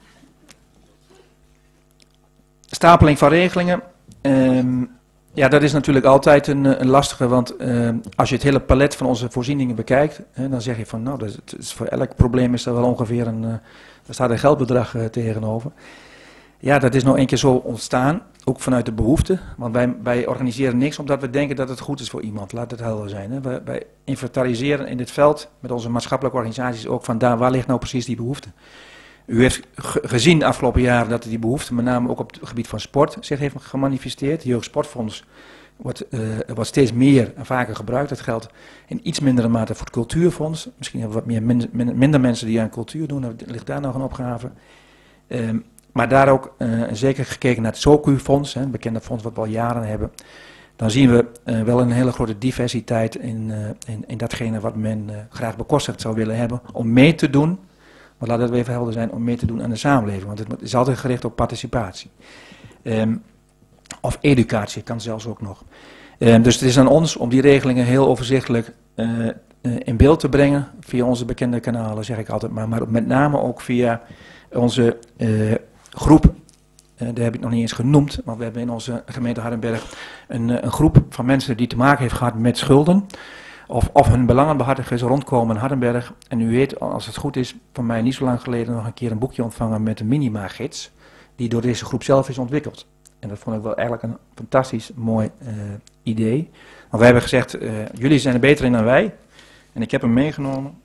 stapeling van regelingen. Uh, ja, dat is natuurlijk altijd een, een lastige, want uh, als je het hele palet van onze voorzieningen bekijkt, hè, dan zeg je van nou, dat is, het is voor elk probleem is er wel ongeveer een, uh, er staat een geldbedrag uh, tegenover. Ja, dat is nou een keer zo ontstaan, ook vanuit de behoefte. Want wij, wij organiseren niks omdat we denken dat het goed is voor iemand. Laat het helder zijn. Hè. Wij, wij inventariseren in dit veld met onze maatschappelijke organisaties ook van daar, waar ligt nou precies die behoefte. U heeft ge gezien de afgelopen jaren dat die behoefte met name ook op het gebied van sport zich heeft gemanifesteerd. Het Jeugdsportfonds wordt, uh, wordt steeds meer en vaker gebruikt. Dat geldt in iets mindere mate voor het cultuurfonds. Misschien hebben we wat meer min, min, minder mensen die aan cultuur doen. Er ligt daar nog een opgave. Um, Maar daar ook uh, zeker gekeken naar het S O C U-fonds, een bekende fonds wat we al jaren hebben. Dan zien we uh, wel een hele grote diversiteit in, uh, in, in datgene wat men uh, graag bekostigd zou willen hebben. Om mee te doen, maar laat het even helder zijn, om mee te doen aan de samenleving. Want het is altijd gericht op participatie. Um, of educatie, kan zelfs ook nog. Um, dus het is aan ons om die regelingen heel overzichtelijk uh, uh, in beeld te brengen. Via onze bekende kanalen, zeg ik altijd maar. Maar met name ook via onze Uh, groep, uh, daar heb ik nog niet eens genoemd, maar we hebben in onze gemeente Hardenberg een, uh, een groep van mensen die te maken heeft gehad met schulden. Of, of hun belangenbehartigers rondkomen in Hardenberg. En u weet, als het goed is, van mij niet zo lang geleden nog een keer een boekje ontvangen met een minima-gids, die door deze groep zelf is ontwikkeld. En dat vond ik wel eigenlijk een fantastisch mooi uh, idee. Want wij hebben gezegd, uh, jullie zijn er beter in dan wij. En ik heb hem meegenomen.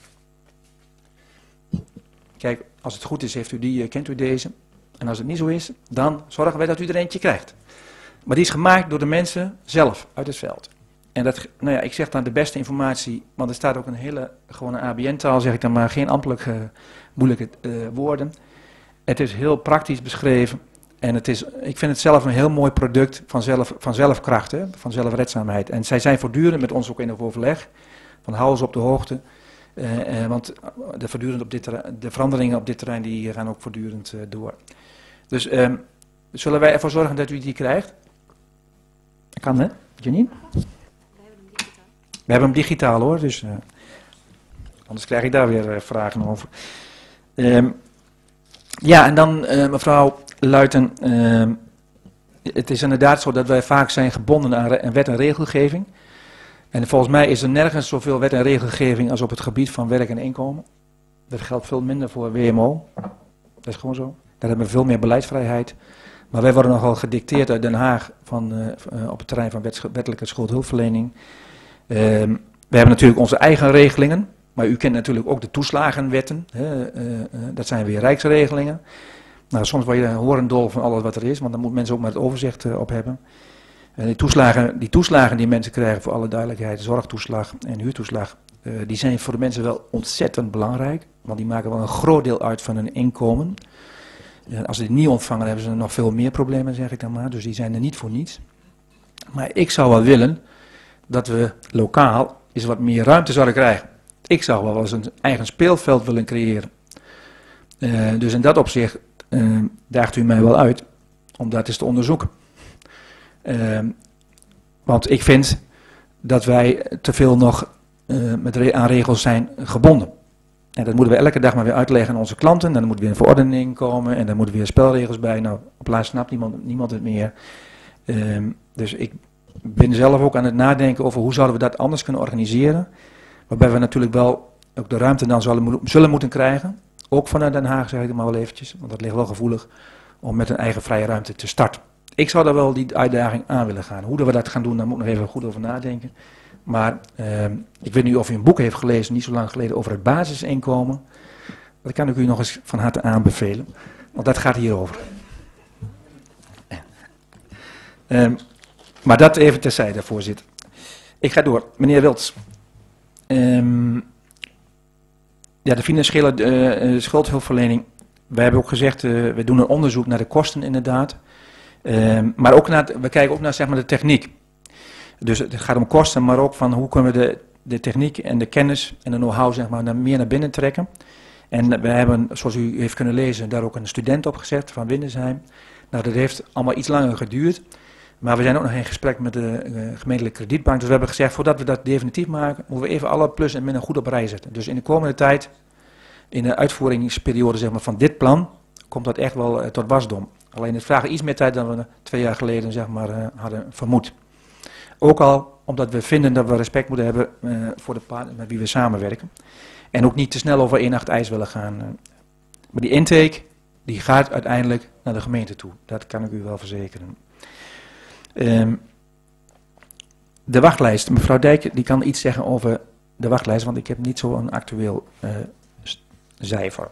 Kijk, als het goed is, heeft u die, uh, kent u deze. En als het niet zo is, dan zorgen wij dat u er eentje krijgt. Maar die is gemaakt door de mensen zelf, uit het veld. En dat, nou ja, ik zeg dan de beste informatie, want er staat ook een hele gewone A B N-taal, zeg ik dan maar, geen ambtelijke, moeilijke uh, woorden. Het is heel praktisch beschreven En het is, ik vind het zelf een heel mooi product van, zelf, van zelfkracht, hè, van zelfredzaamheid. En zij zijn voortdurend met ons ook in overleg, van hou ons op de hoogte. Uh, uh, want de, voortdurend op dit terrein, de veranderingen op dit terrein die gaan ook voortdurend uh, door. Dus um, zullen wij ervoor zorgen dat u die krijgt? Kan hè, Janine? We hebben hem digitaal hoor, dus uh, anders krijg ik daar weer uh, vragen over. Um, ja, en dan uh, mevrouw Luiten, uh, het is inderdaad zo dat wij vaak zijn gebonden aan, aan wet en regelgeving. En volgens mij is er nergens zoveel wet en regelgeving als op het gebied van werk en inkomen. Dat geldt veel minder voor W M O, dat is gewoon zo. Daar hebben we veel meer beleidsvrijheid. Maar wij worden nogal gedicteerd uit Den Haag van, uh, uh, op het terrein van wet, wettelijke schuldhulpverlening. Uh, we hebben natuurlijk onze eigen regelingen, maar u kent natuurlijk ook de toeslagenwetten. Hè, uh, uh, dat zijn weer rijksregelingen. Nou, soms word je horendol van alles wat er is, want dan moeten mensen ook maar het overzicht uh, op hebben. En die, toeslagen, die toeslagen die mensen krijgen, voor alle duidelijkheid, zorgtoeslag en huurtoeslag, uh, die zijn voor de mensen wel ontzettend belangrijk, want die maken wel een groot deel uit van hun inkomen. Uh, als ze die niet ontvangen, hebben ze nog veel meer problemen, zeg ik dan maar, dus die zijn er niet voor niets. Maar ik zou wel willen dat we lokaal eens wat meer ruimte zouden krijgen. Ik zou wel eens een eigen speelveld willen creëren. Uh, dus in dat opzicht uh, daagt u mij wel uit om dat eens te onderzoeken. Uh, want ik vind dat wij te veel nog uh, met re aan regels zijn gebonden. En dat moeten we elke dag maar weer uitleggen aan onze klanten. Dan moet weer een verordening komen en dan moeten weer spelregels bij. Nou, op laatst snapt niemand, niemand het meer. Uh, dus ik ben zelf ook aan het nadenken over hoe zouden we dat anders kunnen organiseren. Waarbij we natuurlijk wel ook de ruimte dan zullen, zullen moeten krijgen. Ook vanuit Den Haag, zeg ik het maar wel eventjes. Want dat ligt wel gevoelig om met een eigen vrije ruimte te starten. Ik zou daar wel die uitdaging aan willen gaan. Hoe we dat gaan doen, daar moet ik nog even goed over nadenken. Maar uh, ik weet niet of u een boek heeft gelezen, niet zo lang geleden, over het basisinkomen. Dat kan ik u nog eens van harte aanbevelen. Want dat gaat hierover. Uh, maar dat even terzijde, voorzitter. Ik ga door. Meneer Wilts. Um, ja, de financiële uh, schuldhulpverlening. Wij hebben ook gezegd, uh, we doen een onderzoek naar de kosten inderdaad. Um, maar ook naar, we kijken ook naar zeg maar, de techniek. Dus het gaat om kosten, maar ook van hoe kunnen we de, de techniek en de kennis en de know-how zeg maar, naar, meer naar binnen trekken. En we hebben, zoals u heeft kunnen lezen, daar ook een student op gezet van Windesheim. Nou, dat heeft allemaal iets langer geduurd. Maar we zijn ook nog in gesprek met de uh, gemeentelijke kredietbank. Dus we hebben gezegd, voordat we dat definitief maken, moeten we even alle plus en min goed op rij zetten. Dus in de komende tijd, in de uitvoeringsperiode zeg maar, van dit plan, komt dat echt wel uh, tot wasdom. Alleen het vraagt iets meer tijd dan we twee jaar geleden zeg maar, uh, hadden vermoed. Ook al omdat we vinden dat we respect moeten hebben uh, voor de partner met wie we samenwerken. En ook niet te snel over één nacht ijs willen gaan. Uh. Maar die intake, die gaat uiteindelijk naar de gemeente toe. Dat kan ik u wel verzekeren. Um, de wachtlijst. Mevrouw Dijk die kan iets zeggen over de wachtlijst, want ik heb niet zo'n actueel uh, cijfer.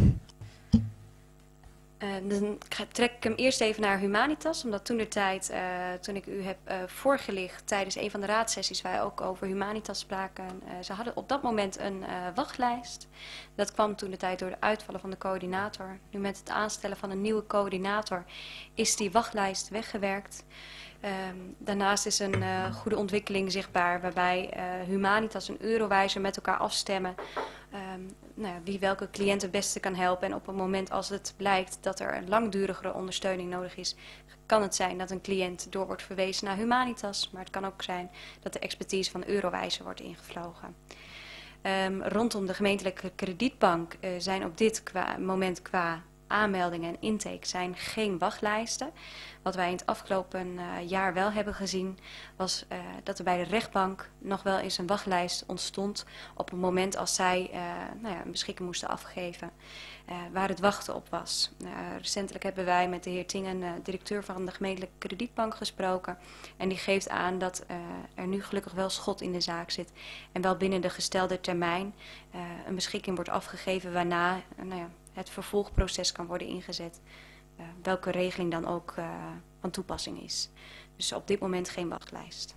Uh, dan trek ik hem eerst even naar Humanitas, omdat toen de tijd, uh, toen ik u heb uh, voorgelicht tijdens een van de raadsessies waar ook over Humanitas spraken, uh, ze hadden op dat moment een uh, wachtlijst. Dat kwam toen de tijd door de uitvallen van de coördinator. Nu met het aanstellen van een nieuwe coördinator is die wachtlijst weggewerkt. Um, daarnaast is een uh, goede ontwikkeling zichtbaar waarbij uh, Humanitas en Eurowijzer met elkaar afstemmen um, nou ja, wie welke cliënt het beste kan helpen. En op het moment als het blijkt dat er een langdurigere ondersteuning nodig is, kan het zijn dat een cliënt door wordt verwezen naar Humanitas. Maar het kan ook zijn dat de expertise van Eurowijzer wordt ingevlogen. Um, rondom de gemeentelijke kredietbank uh, zijn op dit qua, moment qua aanmeldingen en intake zijn geen wachtlijsten. Wat wij in het afgelopen uh, jaar wel hebben gezien was uh, dat er bij de rechtbank nog wel eens een wachtlijst ontstond op het moment als zij uh, nou ja, een beschikking moesten afgeven uh, waar het wachten op was. Uh, recentelijk hebben wij met de heer Tingen, uh, directeur van de gemeentelijke kredietbank, gesproken en die geeft aan dat uh, er nu gelukkig wel schot in de zaak zit en wel binnen de gestelde termijn uh, een beschikking wordt afgegeven waarna uh, nou ja, het vervolgproces kan worden ingezet. Uh, welke regeling dan ook uh, van toepassing is. Dus op dit moment geen wachtlijst.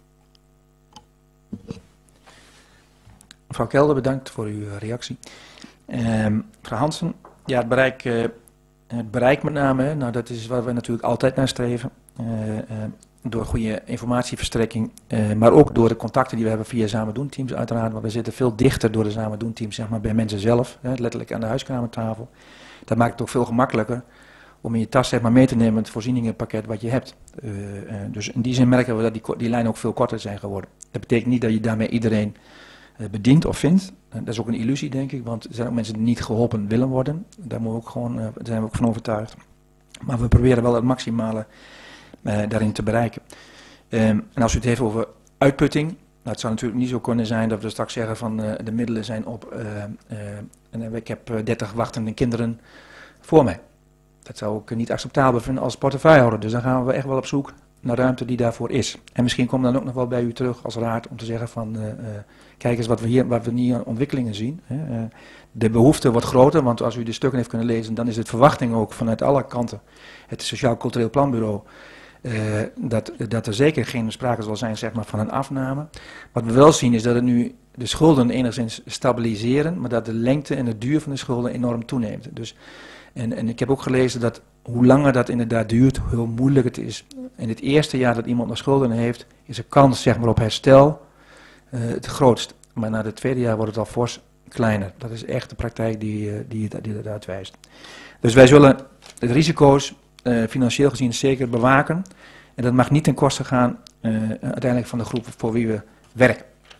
Mevrouw Kelder, bedankt voor uw reactie. Uh, mevrouw Hansen, ja, het bereik uh, Het bereik met name, hè, nou, dat is waar we natuurlijk altijd naar streven. Uh, uh, door goede informatieverstrekking, uh, maar ook door de contacten die we hebben via Samen Doen teams uiteraard. Want we zitten veel dichter door de Samen Doen teams, zeg maar, bij mensen zelf, hè, letterlijk aan de huiskamertafel. Dat maakt het ook veel gemakkelijker om in je tas, zeg maar, mee te nemen het voorzieningenpakket wat je hebt. Uh, uh, dus in die zin merken we dat die, die lijnen ook veel korter zijn geworden. Dat betekent niet dat je daarmee iedereen uh, bedient of vindt. Uh, dat is ook een illusie, denk ik, want er zijn ook mensen die niet geholpen willen worden. Daar, moeten we ook gewoon, uh, daar zijn we ook van overtuigd. Maar we proberen wel het maximale uh, daarin te bereiken. Um, en als u het heeft over uitputting, nou, het zou natuurlijk niet zo kunnen zijn dat we straks zeggen van uh, de middelen zijn op uh, uh, en ik heb uh, dertig wachtende kinderen voor mij. Dat zou ik niet acceptabel vinden als portefeuillehouder. Dus dan gaan we echt wel op zoek naar ruimte die daarvoor is. En misschien komt dan ook nog wel bij u terug als raad om te zeggen van, uh, uh, kijk eens wat we hier, wat we hier aan ontwikkelingen zien. Hè. Uh, de behoefte wordt groter, want als u de stukken heeft kunnen lezen, dan is het verwachting ook vanuit alle kanten. Het Sociaal Cultureel Planbureau, uh, dat, dat er zeker geen sprake zal zijn, zeg maar, van een afname. Wat we wel zien is dat het nu de schulden enigszins stabiliseren, maar dat de lengte en de duur van de schulden enorm toeneemt. Dus En, en ik heb ook gelezen dat hoe langer dat inderdaad duurt, hoe moeilijk het is. In het eerste jaar dat iemand nog schulden heeft, is de kans, zeg maar, op herstel uh, het grootst. Maar na het tweede jaar wordt het al fors kleiner. Dat is echt de praktijk die, uh, die, die dat uitwijst. Dus wij zullen de risico's uh, financieel gezien zeker bewaken. En dat mag niet ten koste gaan uh, uiteindelijk van de groep voor wie we werken.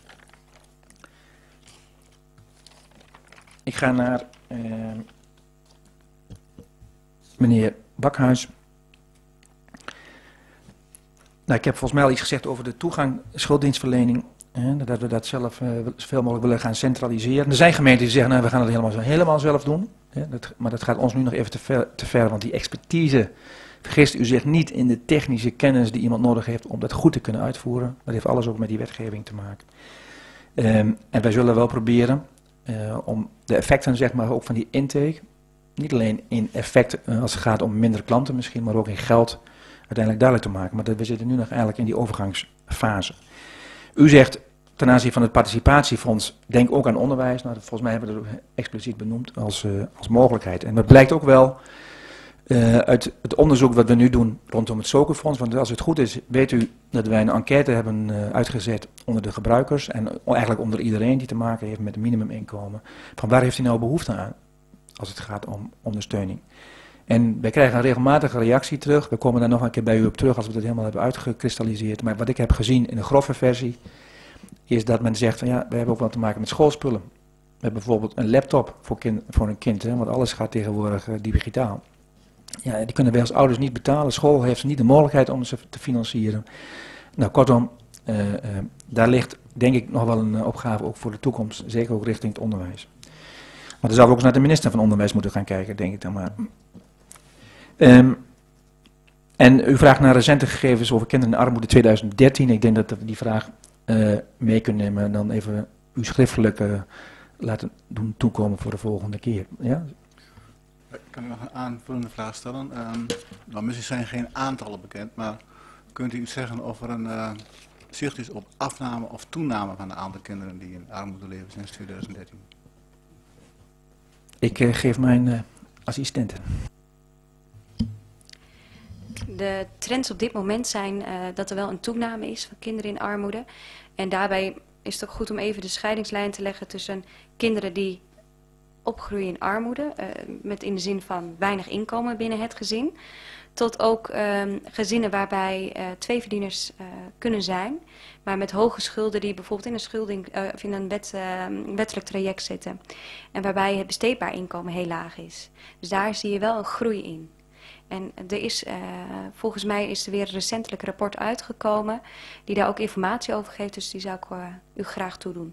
Ik ga naar Uh, meneer Bakhuis. Nou, ik heb volgens mij al iets gezegd over de toegang schulddienstverlening. Hè, dat we dat zelf uh, zoveel mogelijk willen gaan centraliseren. Er zijn gemeenten die zeggen, nou, we gaan het helemaal, helemaal zelf doen. Hè, dat, maar dat gaat ons nu nog even te ver, te ver, want die expertise, vergist u zich niet in de technische kennis die iemand nodig heeft om dat goed te kunnen uitvoeren. Dat heeft alles ook met die wetgeving te maken. Um, en wij zullen wel proberen uh, om de effecten, zeg maar, ook van die intake, niet alleen in effect uh, als het gaat om minder klanten misschien, maar ook in geld uiteindelijk duidelijk te maken. Maar dat, we zitten nu nog eigenlijk in die overgangsfase. U zegt ten aanzien van het participatiefonds, denk ook aan onderwijs. Nou, volgens mij hebben we dat ook expliciet benoemd als, uh, als mogelijkheid. En dat blijkt ook wel uh, uit het onderzoek wat we nu doen rondom het SOCO-fonds. Want als het goed is, weet u dat wij een enquête hebben uh, uitgezet onder de gebruikers. En eigenlijk onder iedereen die te maken heeft met een minimuminkomen. Van waar heeft hij nou behoefte aan? Als het gaat om ondersteuning. En wij krijgen een regelmatige reactie terug. We komen daar nog een keer bij u op terug als we dat helemaal hebben uitgekristalliseerd. Maar wat ik heb gezien in de grove versie, is dat men zegt van ja, we hebben ook wat te maken met schoolspullen. We hebben bijvoorbeeld een laptop voor, kind, voor een kind, hè, want alles gaat tegenwoordig uh, digitaal. Ja, die kunnen wij als ouders niet betalen. School heeft niet de mogelijkheid om ze te financieren. Nou, kortom, uh, uh, daar ligt denk ik nog wel een uh, opgave ook voor de toekomst. Zeker ook richting het onderwijs. Maar dan zouden we ook eens naar de minister van Onderwijs moeten gaan kijken, denk ik dan maar. Um, en u vraagt naar recente gegevens over kinderen in armoede tweeduizend dertien. Ik denk dat we die vraag uh, mee kunnen nemen en dan even u schriftelijk uh, laten doen toekomen voor de volgende keer. Ja? Ik kan u nog een aanvullende vraag stellen. Um, nou, misschien zijn geen aantallen bekend, maar kunt u iets zeggen of er een uh, zicht is op afname of toename van het aantal kinderen die in armoede leven sinds tweeduizend dertien? Ik uh, geef mijn uh, assistenten. De trends op dit moment zijn uh, dat er wel een toename is van kinderen in armoede. En daarbij is het ook goed om even de scheidingslijn te leggen tussen kinderen die opgroeien in armoede, uh, met in de zin van weinig inkomen binnen het gezin, tot ook um, gezinnen waarbij uh, twee verdieners uh, kunnen zijn, maar met hoge schulden die bijvoorbeeld in een, schulding, uh, of in een wet, uh, wettelijk traject zitten. En waarbij het besteedbaar inkomen heel laag is. Dus daar zie je wel een groei in. En er is, uh, volgens mij is er weer een recentelijk rapport uitgekomen die daar ook informatie over geeft, dus die zou ik uh, u graag toedoen.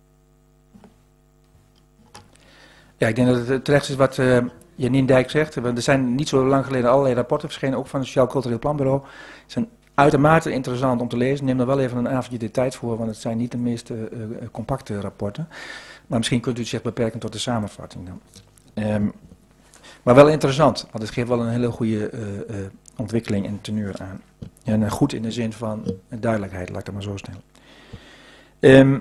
Ja, ik denk dat het terecht is wat uh, Janine Dijk zegt. Er zijn niet zo lang geleden allerlei rapporten verschenen, ook van het Sociaal Cultureel Planbureau. Ze zijn uitermate interessant om te lezen. Neem er wel even een avondje de tijd voor, want het zijn niet de meest uh, compacte rapporten. Maar misschien kunt u zich beperken tot de samenvatting dan. Um, Maar wel interessant, want het geeft wel een hele goede uh, uh, ontwikkeling en teneur aan. En uh, goed in de zin van duidelijkheid, laat ik dat maar zo stellen. Um,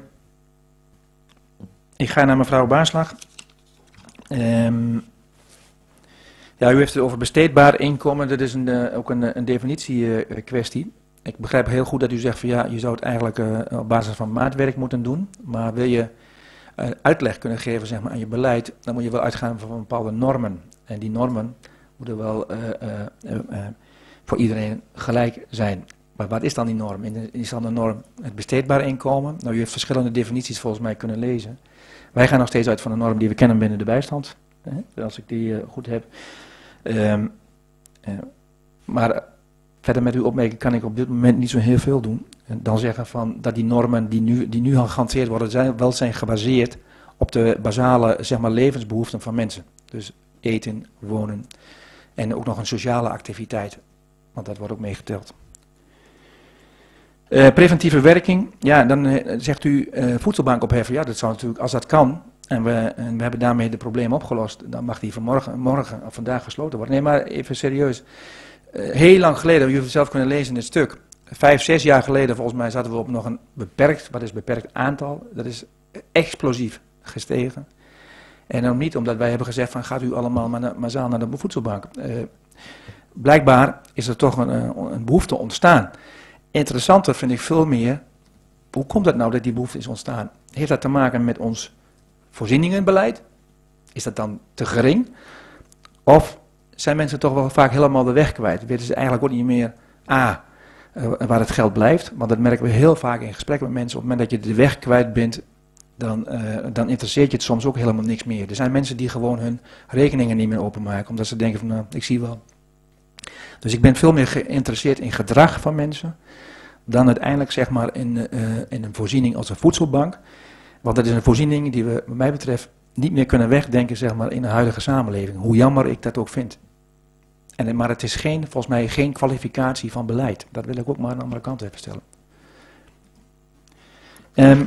ik ga naar mevrouw Baarslag. Um, ja, Ja, u heeft het over besteedbaar inkomen. Dat is een, uh, ook een, een definitiekwestie. Uh, ik begrijp heel goed dat u zegt van ja, je zou het eigenlijk uh, op basis van maatwerk moeten doen. Maar wil je uh, uitleg kunnen geven zeg maar, aan je beleid, dan moet je wel uitgaan van bepaalde normen. En die normen moeten wel uh, uh, uh, uh, voor iedereen gelijk zijn. Maar wat is dan die norm? Is dan de norm het besteedbaar inkomen? Nou, u heeft verschillende definities volgens mij kunnen lezen. Wij gaan nog steeds uit van de norm die we kennen binnen de bijstand. Hè, als ik die uh, goed heb. Um, uh, maar uh, verder met uw opmerking kan ik op dit moment niet zo heel veel doen. En dan zeggen van dat die normen die nu, die nu al gehanteerd worden, zijn, wel zijn gebaseerd op de basale zeg maar, levensbehoeften van mensen. Dus eten, wonen en ook nog een sociale activiteit. Want dat wordt ook meegeteld. Uh, preventieve werking, ja, dan uh, zegt u uh, voedselbank opheffen. Ja, dat zou natuurlijk, als dat kan, en we, en we hebben daarmee de probleem opgelost, dan mag die vanmorgen, morgen of vandaag gesloten worden. Nee, maar even serieus. Uh, heel lang geleden, u heeft het zelf kunnen lezen in het stuk, vijf, zes jaar geleden volgens mij zaten we op nog een beperkt, wat is beperkt aantal, dat is explosief gestegen. En dan niet omdat wij hebben gezegd van gaat u allemaal maar massaal naar de voedselbank. Uh, blijkbaar is er toch een, een behoefte ontstaan. Interessanter vind ik veel meer, hoe komt het nou dat die behoefte is ontstaan? Heeft dat te maken met ons voorzieningenbeleid? Is dat dan te gering? Of zijn mensen toch wel vaak helemaal de weg kwijt? Weten ze eigenlijk ook niet meer, A, uh, waar het geld blijft? Want dat merken we heel vaak in gesprekken met mensen. Op het moment dat je de weg kwijt bent, dan, uh, dan interesseert je het soms ook helemaal niks meer. Er zijn mensen die gewoon hun rekeningen niet meer openmaken, omdat ze denken van, nou, ik zie wel. Dus ik ben veel meer geïnteresseerd in gedrag van mensen dan uiteindelijk zeg maar in, uh, in een voorziening als een voedselbank. Want dat is een voorziening die we, wat mij betreft, niet meer kunnen wegdenken zeg maar, in de huidige samenleving. Hoe jammer ik dat ook vind. En, maar het is geen, volgens mij geen kwalificatie van beleid. Dat wil ik ook maar aan de andere kant even stellen. Um,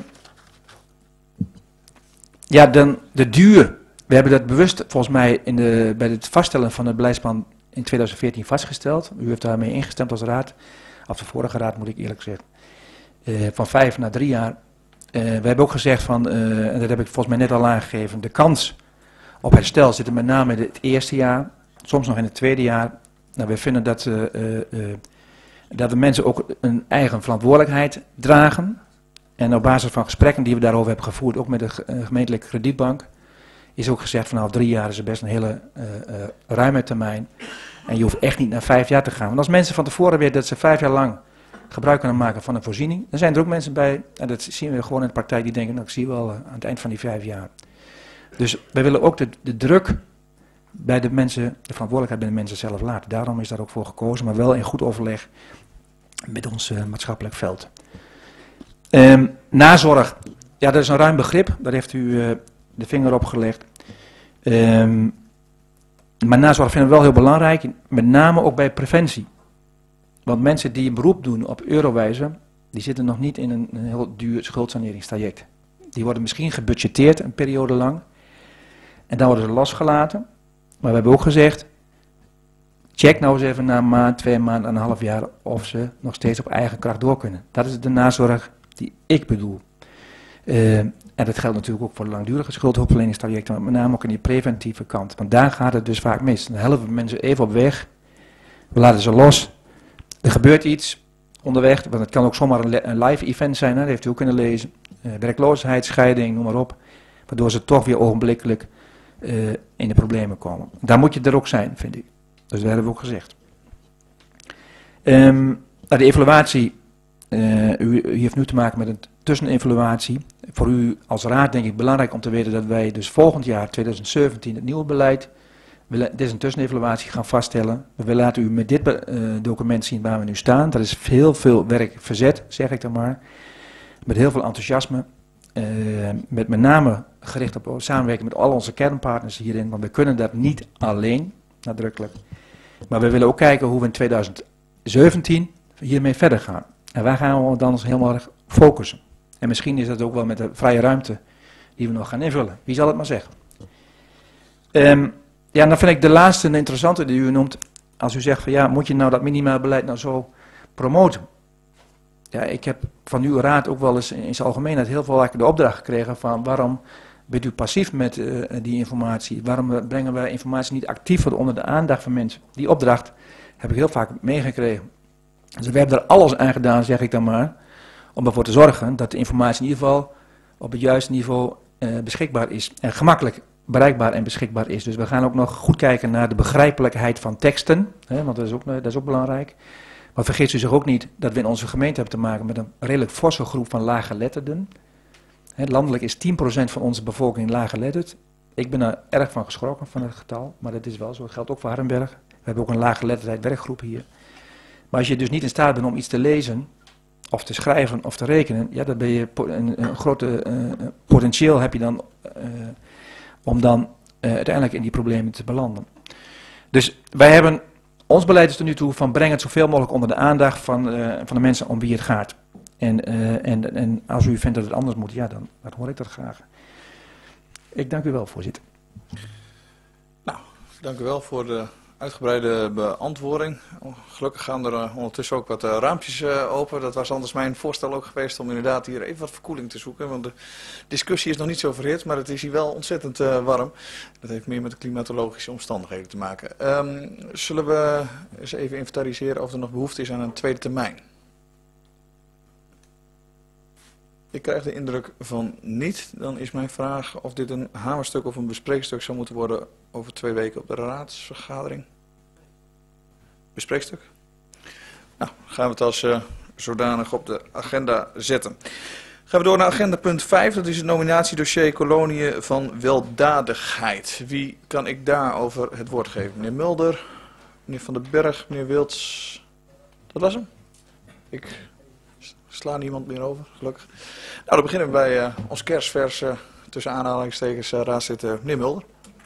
ja, dan de duur. We hebben dat bewust volgens mij in de, bij het vaststellen van het beleidsplan in tweeduizend veertien vastgesteld. U heeft daarmee ingestemd als raad. Of de vorige raad moet ik eerlijk zeggen. Uh, van vijf naar drie jaar. Uh, we hebben ook gezegd van, uh, en dat heb ik volgens mij net al aangegeven, de kans op herstel zit er met name in het eerste jaar, soms nog in het tweede jaar. Nou, we vinden dat, uh, uh, uh, dat de mensen ook een eigen verantwoordelijkheid dragen. En op basis van gesprekken die we daarover hebben gevoerd, ook met de gemeentelijke kredietbank, is ook gezegd van nou, drie jaar is best een hele uh, uh, ruime termijn. En je hoeft echt niet naar vijf jaar te gaan. Want als mensen van tevoren weten dat ze vijf jaar lang gebruik kunnen maken van een voorziening, dan zijn er ook mensen bij, en dat zien we gewoon in de praktijk, die denken, nou ik zie wel uh, aan het eind van die vijf jaar. Dus wij willen ook de, de druk bij de mensen, de verantwoordelijkheid bij de mensen zelf laten. Daarom is daar ook voor gekozen, maar wel in goed overleg met ons uh, maatschappelijk veld. Um, nazorg, ja dat is een ruim begrip, daar heeft u uh, de vinger op gelegd. Um, maar nazorg vinden we wel heel belangrijk, met name ook bij preventie. Want mensen die een beroep doen op eurowijze, die zitten nog niet in een, een heel duur schuldsaneringstraject. Die worden misschien gebudgeteerd een periode lang. En dan worden ze losgelaten. Maar we hebben ook gezegd, check nou eens even na een maand, twee maanden, een half jaar of ze nog steeds op eigen kracht door kunnen. Dat is de nazorg die ik bedoel. Uh, en dat geldt natuurlijk ook voor de langdurige schuldhulpverleningstrajecten, maar met name ook in die preventieve kant. Want daar gaat het dus vaak mis. Dan helpen we mensen even op weg. We laten ze los. Er gebeurt iets onderweg, want het kan ook zomaar een, een live event zijn, hè, dat heeft u ook kunnen lezen. Uh, werkloosheid, scheiding, noem maar op. Waardoor ze toch weer ogenblikkelijk uh, in de problemen komen. Daar moet je er ook zijn, vind ik. Dus dat hebben we ook gezegd. Um, de evaluatie, uh, u, u heeft nu te maken met een tussenevaluatie. Voor u als raad denk ik belangrijk om te weten dat wij dus volgend jaar, tweeduizend zeventien, het nieuwe beleid, dit is een tussenevaluatie gaan vaststellen. We laten u met dit uh, document zien waar we nu staan. Dat is heel veel werk verzet, zeg ik dan maar. Met heel veel enthousiasme. Uh, met met name gericht op samenwerking met al onze kernpartners hierin. Want we kunnen dat niet alleen, nadrukkelijk. Maar we willen ook kijken hoe we in tweeduizend zeventien hiermee verder gaan. En waar gaan we dan ons helemaal erg focussen. En misschien is dat ook wel met de vrije ruimte die we nog gaan invullen. Wie zal het maar zeggen. Um, Ja, en dan vind ik de laatste een interessante die u noemt. Als u zegt van ja, moet je nou dat minimaal beleid nou zo promoten? Ja, ik heb van uw raad ook wel eens in zijn algemeenheid heel veel de opdracht gekregen van waarom Bent u passief met uh, die informatie? Waarom brengen wij informatie niet actief onder de aandacht van mensen? Die opdracht heb ik heel vaak meegekregen. Dus we hebben er alles aan gedaan, zeg ik dan maar, om ervoor te zorgen dat de informatie in ieder geval op het juiste niveau uh, beschikbaar is. En gemakkelijk bereikbaar en beschikbaar is. Dus we gaan ook nog goed kijken naar de begrijpelijkheid van teksten, hè, want dat is, ook, dat is ook belangrijk. Maar vergeet u zich ook niet dat we in onze gemeente hebben te maken met een redelijk forse groep van laaggeletterden. Hè, landelijk is tien procent van onze bevolking laaggeletterd. Ik ben er erg van geschrokken van het getal, maar dat is wel zo. Dat geldt ook voor Harrenberg. We hebben ook een laaggeletterdheid werkgroep hier. Maar als je dus niet in staat bent om iets te lezen, of te schrijven of te rekenen, ja, dan ben je een, een grote uh, potentieel heb je dan uh, om dan uh, uiteindelijk in die problemen te belanden. Dus wij hebben, ons beleid is tot nu toe van breng het zoveel mogelijk onder de aandacht van, uh, van de mensen om wie het gaat. En, uh, en, en als u vindt dat het anders moet, ja, dan, dan hoor ik dat graag. Ik dank u wel, voorzitter. Nou, dank u wel voor de uitgebreide beantwoording. Gelukkig gaan er uh, ondertussen ook wat uh, raampjes uh, open. Dat was anders mijn voorstel ook geweest om inderdaad hier even wat verkoeling te zoeken. Want de discussie is nog niet zo verhit, maar het is hier wel ontzettend uh, warm. Dat heeft meer met de klimatologische omstandigheden te maken. Um, zullen we eens even inventariseren of er nog behoefte is aan een tweede termijn? Ik krijg de indruk van niet. Dan is mijn vraag of dit een hamerstuk of een bespreekstuk zou moeten worden over twee weken op de raadsvergadering. Bespreekstuk? Nou, gaan we het als uh, zodanig op de agenda zetten. Gaan we door naar agenda punt vijf. Dat is het nominatiedossier koloniën van weldadigheid. Wie kan ik daarover het woord geven? Meneer Mulder, meneer Van den Berg, meneer Wilts. Dat was hem? Ik sla niemand meer over, gelukkig. Nou, dan beginnen we bij uh, ons kerstvers uh, tussen aanhalingstekens uh, raadslid uh, meneer Mulder.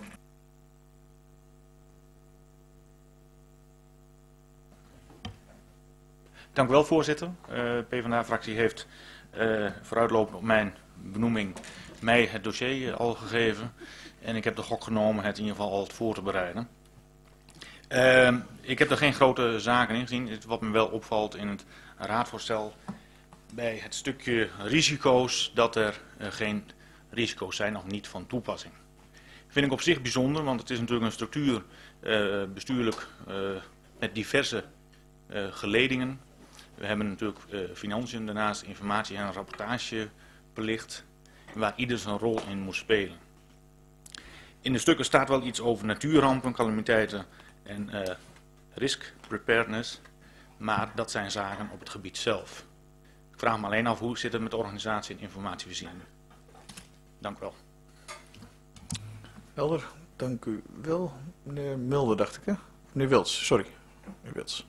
Dank u wel, voorzitter. De uh, PvdA-fractie heeft uh, vooruitlopend op mijn benoeming mij het dossier uh, al gegeven. En ik heb de gok genomen het in ieder geval al voor te bereiden. Uh, ik heb er geen grote zaken in gezien. Wat me wel opvalt in het raadvoorstel bij het stukje risico's, dat er uh, geen risico's zijn of niet van toepassing. Vind ik op zich bijzonder, want het is natuurlijk een structuur uh, bestuurlijk uh, met diverse uh, geledingen. We hebben natuurlijk uh, financiën, daarnaast informatie en rapportageplicht, waar ieder zijn rol in moet spelen. In de stukken staat wel iets over natuurrampen, calamiteiten en uh, risk preparedness, maar dat zijn zaken op het gebied zelf. Ik vraag me alleen af hoe zit het met de organisatie en informatievoorziening. Dank u wel. Helder, dank u wel. Meneer Mulder, dacht ik, hè? Meneer Wilts, sorry. Meneer Wilts.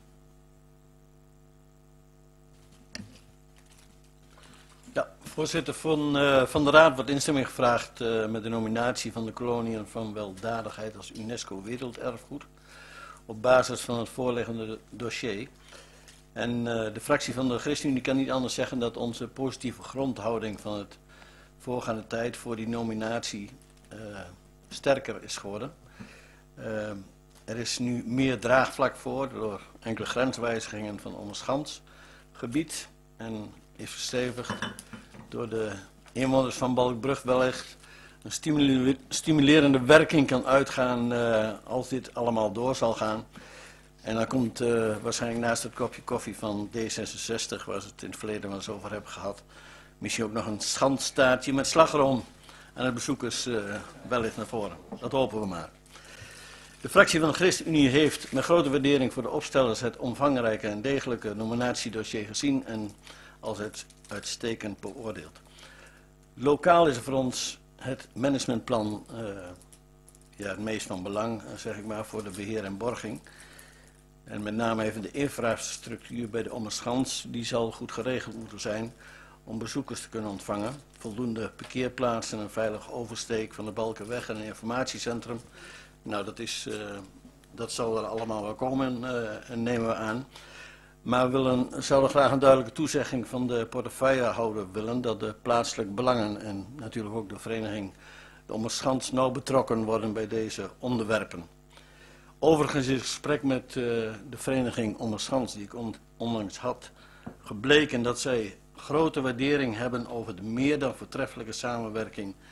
Ja, voorzitter, van, uh, van de Raad wordt instemming gevraagd uh, met de nominatie van de koloniën van weldadigheid als UNESCO Werelderfgoed. Op basis van het voorliggende dossier. En uh, de fractie van de ChristenUnie kan niet anders zeggen dat onze positieve grondhouding van het voorgaande tijd voor die nominatie uh, sterker is geworden. Uh, er is nu meer draagvlak voor door enkele grenswijzigingen van Ommerschans gebied en is verstevigd door de inwoners van Balkbrug wellicht een stimule stimulerende werking kan uitgaan uh, als dit allemaal door zal gaan. En dan komt uh, waarschijnlijk naast het kopje koffie van D zesenzestig, waar ze het in het verleden wel eens over hebben gehad, misschien ook nog een schandstaartje met slagroom aan de bezoekers uh, wellicht naar voren. Dat hopen we maar. De fractie van de ChristenUnie heeft met grote waardering voor de opstellers het omvangrijke en degelijke nominatiedossier gezien en als het uitstekend beoordeeld. Lokaal is er voor ons het managementplan uh, ja, het meest van belang, zeg ik maar, voor de beheer en borging. En met name even de infrastructuur bij de Ommerschans, die zal goed geregeld moeten zijn om bezoekers te kunnen ontvangen. Voldoende parkeerplaatsen, een veilige oversteek van de Balkenweg en een informatiecentrum. Nou, dat, is, uh, dat zal er allemaal wel komen, uh, nemen we aan. Maar we willen, zouden graag een duidelijke toezegging van de portefeuillehouder willen dat de plaatselijke belangen en natuurlijk ook de vereniging de Ommerschans nauw betrokken worden bij deze onderwerpen. Overigens is het gesprek met uh, de vereniging Ommerschans, die ik on onlangs had, gebleken dat zij grote waardering hebben over de meer dan voortreffelijke samenwerking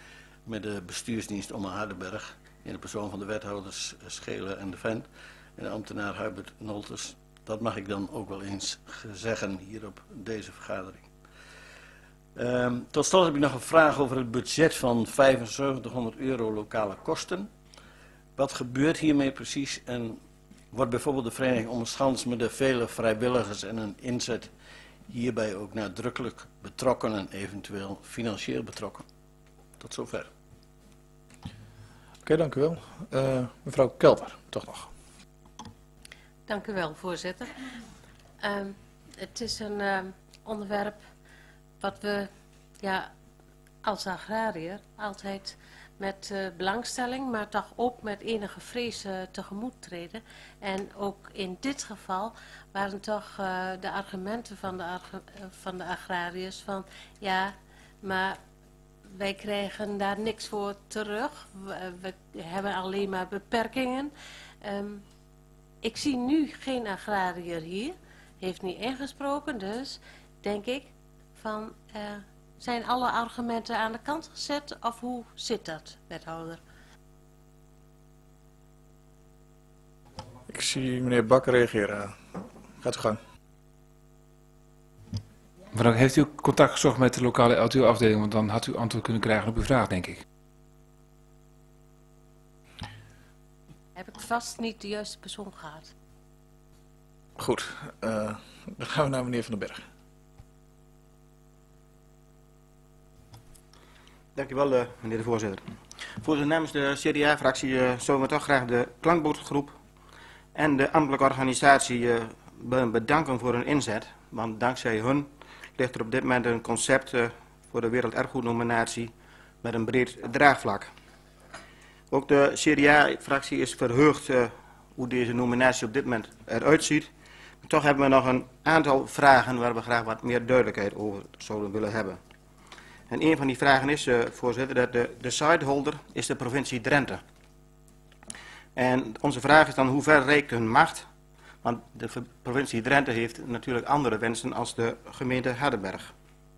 met de bestuursdienst Ommen Hardenberg in de persoon van de wethouders Schelen en de Vent en de ambtenaar Hubert Nolters. Dat mag ik dan ook wel eens zeggen hier op deze vergadering. Um, tot slot heb ik nog een vraag over het budget van vijfenzeventighonderd euro lokale kosten. Wat gebeurt hiermee precies en wordt bijvoorbeeld de Vereniging Ommenschans met de vele vrijwilligers en een inzet hierbij ook nadrukkelijk betrokken en eventueel financieel betrokken? Tot zover. Oké, okay, dank u wel. Uh, mevrouw Kelder, toch nog. Dank u wel, voorzitter. Uh, het is een uh, onderwerp wat we ja, als agrariër altijd met uh, belangstelling, maar toch ook met enige vrees uh, tegemoet treden. En ook in dit geval waren toch uh, de argumenten van de, arge uh, van de agrariërs van ja, maar wij krijgen daar niks voor terug. We, we hebben alleen maar beperkingen. Um, ik zie nu geen agrariër hier, heeft niet ingesproken, dus denk ik van uh, zijn alle argumenten aan de kant gezet of hoe zit dat, wethouder? Ik zie meneer Bakker reageren. Gaat u gang. Mevrouw, heeft u contact gezocht met de lokale L T O-afdeling, want dan had u antwoord kunnen krijgen op uw vraag, denk ik. Heb ik vast niet de juiste persoon gehad. Goed, uh, dan gaan we naar meneer Van den Berg. Dank u wel, uh, meneer de voorzitter. Voorzitter, namens de C D A-fractie uh, zullen we toch graag de klankbordgroep en de ambtelijke organisatie uh, bedanken voor hun inzet. Want dankzij hun ligt er op dit moment een concept uh, voor de Werelderfgoednominatie met een breed draagvlak. Ook de C D A-fractie is verheugd uh, hoe deze nominatie op dit moment eruit ziet. Maar toch hebben we nog een aantal vragen waar we graag wat meer duidelijkheid over zouden willen hebben. En een van die vragen is, uh, voorzitter, dat de, de sideholder is de provincie Drenthe. En onze vraag is dan hoe ver reikt hun macht? Want de provincie Drenthe heeft natuurlijk andere wensen als de gemeente Hardenberg.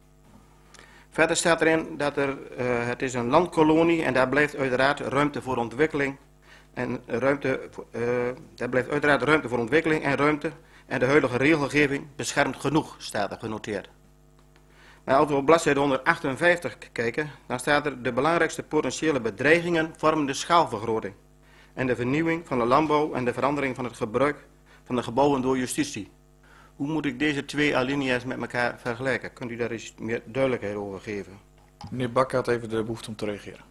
Verder staat erin dat er, uh, het is een landkolonie en daar blijft uiteraard ruimte voor ontwikkeling. En ruimte, uh, daar blijft uiteraard ruimte voor ontwikkeling en ruimte. En de huidige regelgeving beschermt genoeg, staat er genoteerd. Maar als we op bladzijde honderdachtenvijftig kijken, dan staat er de belangrijkste potentiële bedreigingen vormen de schaalvergroting. En de vernieuwing van de landbouw en de verandering van het gebruik van de gebouwen door justitie. Hoe moet ik deze twee alinea's met elkaar vergelijken? Kunt u daar eens meer duidelijkheid over geven? Meneer Bakker had even de behoefte om te reageren.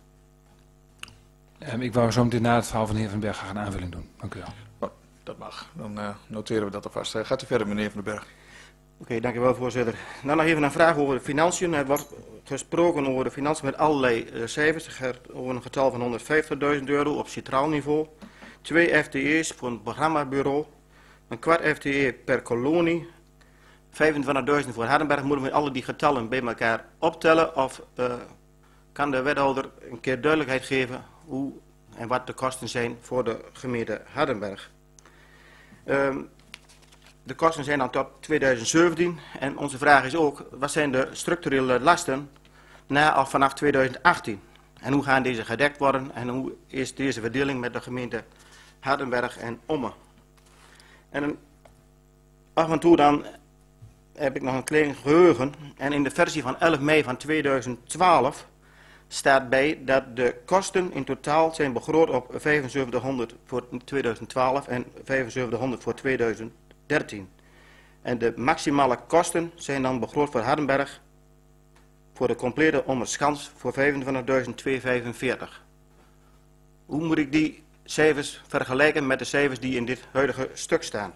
Um, ik wou zo meteen na het verhaal van de heer Van den Berg graag een aanvulling doen. Dank u wel. Oh, dat mag. Dan uh, noteren we dat alvast. Uh, gaat u verder, meneer Van den Berg. Oké, okay, dank u wel, voorzitter. Dan nog even een vraag over de financiën. Er wordt gesproken over de financiën met allerlei uh, cijfers. Het gaat over een getal van honderdvijftigduizend euro op centraal niveau. Twee F T E's voor een programmabureau. Een kwart F T E per kolonie. vijfentwintigduizend voor Hardenberg. Moeten we alle die getallen bij elkaar optellen? Of uh, kan de wethouder een keer duidelijkheid geven hoe en wat de kosten zijn voor de gemeente Hardenberg? Um, De kosten zijn dan tot tweeduizend zeventien en onze vraag is ook, wat zijn de structurele lasten na of vanaf tweeduizend achttien? En hoe gaan deze gedekt worden en hoe is deze verdeling met de gemeente Hardenberg en Ommen? En af en toe dan heb ik nog een klein geheugen en in de versie van elf mei van tweeduizend twaalf staat bij dat de kosten in totaal zijn begroot op vijfenzeventighonderd voor tweeduizend twaalf en vijfenzeventighonderd voor tweeduizend dertien. En de maximale kosten zijn dan begroot voor Hardenberg voor de complete Ommenschans voor vijfentwintigduizend tweehonderdvijfenveertig. Hoe moet ik die cijfers vergelijken met de cijfers die in dit huidige stuk staan?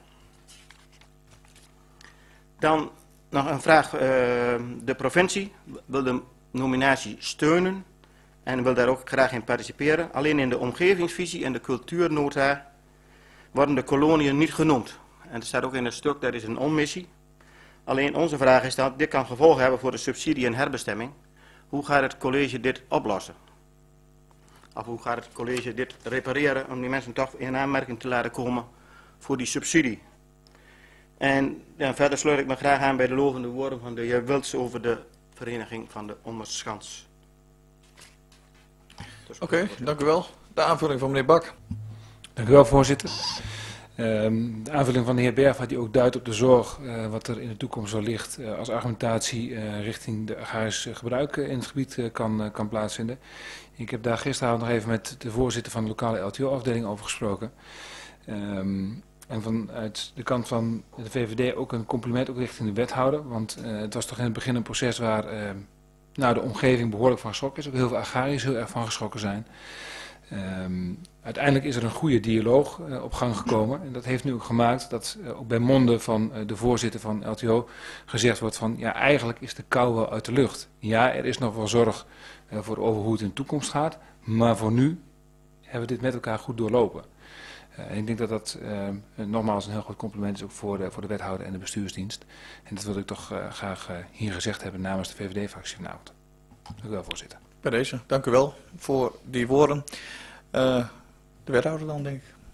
Dan nog een vraag. Uh, de provincie wil de nominatie steunen en wil daar ook graag in participeren. Alleen in de omgevingsvisie en de cultuurnota worden de koloniën niet genoemd. En er staat ook in het stuk, dat is een omissie. Alleen onze vraag is dat dit kan gevolgen hebben voor de subsidie en herbestemming. Hoe gaat het college dit oplossen? Of hoe gaat het college dit repareren om die mensen toch in aanmerking te laten komen voor die subsidie? En ja, verder sluit ik me graag aan bij de lovende woorden van de heer Wilts over de vereniging van de Ommenschans. Oké, okay, dank u wel. De aanvulling van meneer Bak. Dank u wel, voorzitter. Um, de aanvulling van de heer Bergvaart die ook duidt op de zorg uh, wat er in de toekomst wellicht uh, als argumentatie uh, richting de agrarisch gebruik uh, in het gebied uh, kan, uh, kan plaatsvinden. Ik heb daar gisteravond nog even met de voorzitter van de lokale L T O-afdeling over gesproken. Um, en vanuit de kant van de V V D ook een compliment ook richting de wethouder. Want uh, het was toch in het begin een proces waar uh, nou, de omgeving behoorlijk van geschrokken is. Ook heel veel agrariërs heel erg van geschrokken zijn. Um, uiteindelijk is er een goede dialoog uh, op gang gekomen. En dat heeft nu ook gemaakt dat uh, ook bij monden van uh, de voorzitter van L T O gezegd wordt van ja, eigenlijk is de kou wel uit de lucht. Ja, er is nog wel zorg uh, voor over hoe het in de toekomst gaat. Maar voor nu hebben we dit met elkaar goed doorlopen. Uh, en ik denk dat dat uh, nogmaals een heel groot compliment is ook voor de, voor de wethouder en de bestuursdienst. En dat wil ik toch uh, graag uh, hier gezegd hebben namens de V V D-fractie vanavond. Dank u wel, voorzitter. Bij deze, dank u wel voor die woorden. Uh, de wethouder dan, denk ik.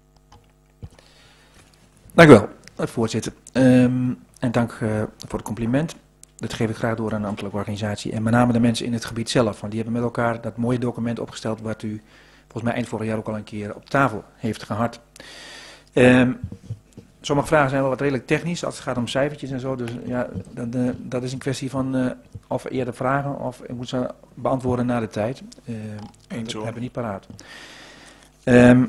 Dank u wel, voorzitter. Um, en dank uh, voor het compliment. Dat geef ik graag door aan de ambtelijke organisatie. En met name de mensen in het gebied zelf. Want die hebben met elkaar dat mooie document opgesteld wat u volgens mij eind vorig jaar ook al een keer op tafel heeft gehad. Um, sommige vragen zijn wel wat redelijk technisch als het gaat om cijfertjes en zo. Dus ja, dat, uh, dat is een kwestie van uh, of eerder vragen of ik moet ze beantwoorden na de tijd. Uh, dat hebben we niet paraat. Um,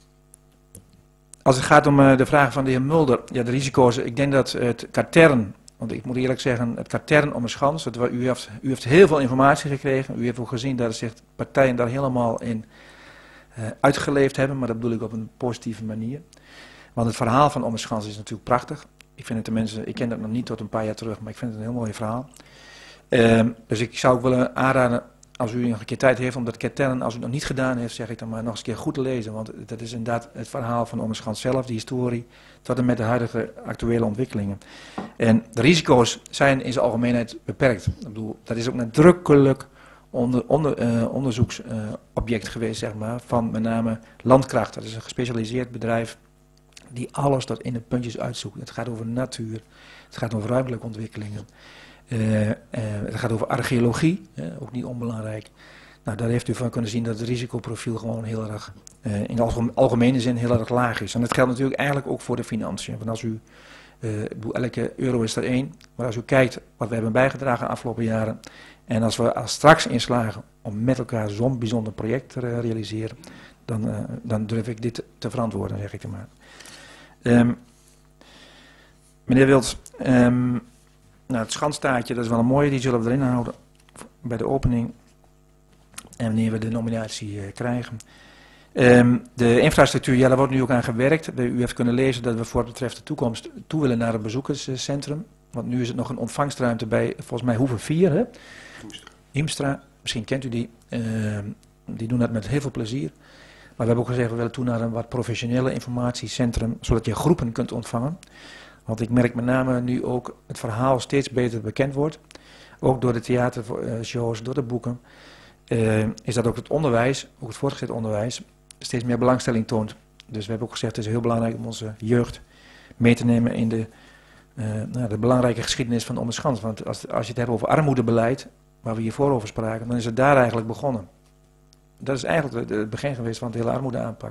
als het gaat om uh, de vragen van de heer Mulder, ja, de risico's. Ik denk dat het katern, want ik moet eerlijk zeggen, het katern om een schans. Dat, u, heeft, u heeft heel veel informatie gekregen. U heeft ook gezien dat zich partijen daar helemaal in uh, uitgeleefd hebben. Maar dat bedoel ik op een positieve manier. Want het verhaal van Ommerschans is natuurlijk prachtig. Ik vind het de mensen, ik ken dat nog niet tot een paar jaar terug, maar ik vind het een heel mooi verhaal. Um, dus ik zou ook willen aanraden, als u nog een keer tijd heeft om dat katern, als u het nog niet gedaan heeft, zeg ik dan maar nog eens een keer goed te lezen. Want dat is inderdaad het verhaal van Ommerschans zelf, die historie, tot en met de huidige actuele ontwikkelingen. En de risico's zijn in zijn algemeenheid beperkt. Ik bedoel, dat is ook nadrukkelijk onder, onder, uh, onderzoeksobject uh, geweest, zeg maar, van met name Landkracht. Dat is een gespecialiseerd bedrijf die alles tot in de puntjes uitzoekt. Het gaat over natuur, het gaat over ruimtelijke ontwikkelingen, uh, uh, het gaat over archeologie, uh, ook niet onbelangrijk. Nou, daar heeft u van kunnen zien dat het risicoprofiel gewoon heel erg, uh, in de algemene zin heel erg laag is. En dat geldt natuurlijk eigenlijk ook voor de financiën. Want als u, uh, elke euro is er één, maar als u kijkt wat we hebben bijgedragen de afgelopen jaren, en als we als straks inslagen om met elkaar zo'n bijzonder project te uh, realiseren, dan, uh, dan durf ik dit te verantwoorden, zeg ik er maar. Um, meneer Wild, um, nou het schandstaartje, dat is wel een mooie, die zullen we erin houden bij de opening en wanneer we de nominatie uh, krijgen. Um, de infrastructuur, ja, daar wordt nu ook aan gewerkt. U heeft kunnen lezen dat we voor wat betreft de toekomst toe willen naar een bezoekerscentrum. Want nu is het nog een ontvangstruimte bij, volgens mij, Hoeve vier, hè? Imstra. Imstra, misschien kent u die. Uh, die doen dat met heel veel plezier. Maar we hebben ook gezegd, we willen toe naar een wat professionele informatiecentrum, zodat je groepen kunt ontvangen. Want ik merk met name nu ook het verhaal steeds beter bekend wordt. Ook door de theatershows, door de boeken. Uh, is dat ook het onderwijs, ook het voortgezet onderwijs, steeds meer belangstelling toont. Dus we hebben ook gezegd, het is heel belangrijk om onze jeugd mee te nemen in de, uh, nou, de belangrijke geschiedenis van Ommerschans. Want als, als je het hebt over armoedebeleid, waar we hiervoor over spraken, dan is het daar eigenlijk begonnen. Dat is eigenlijk het begin geweest van de hele armoedeaanpak.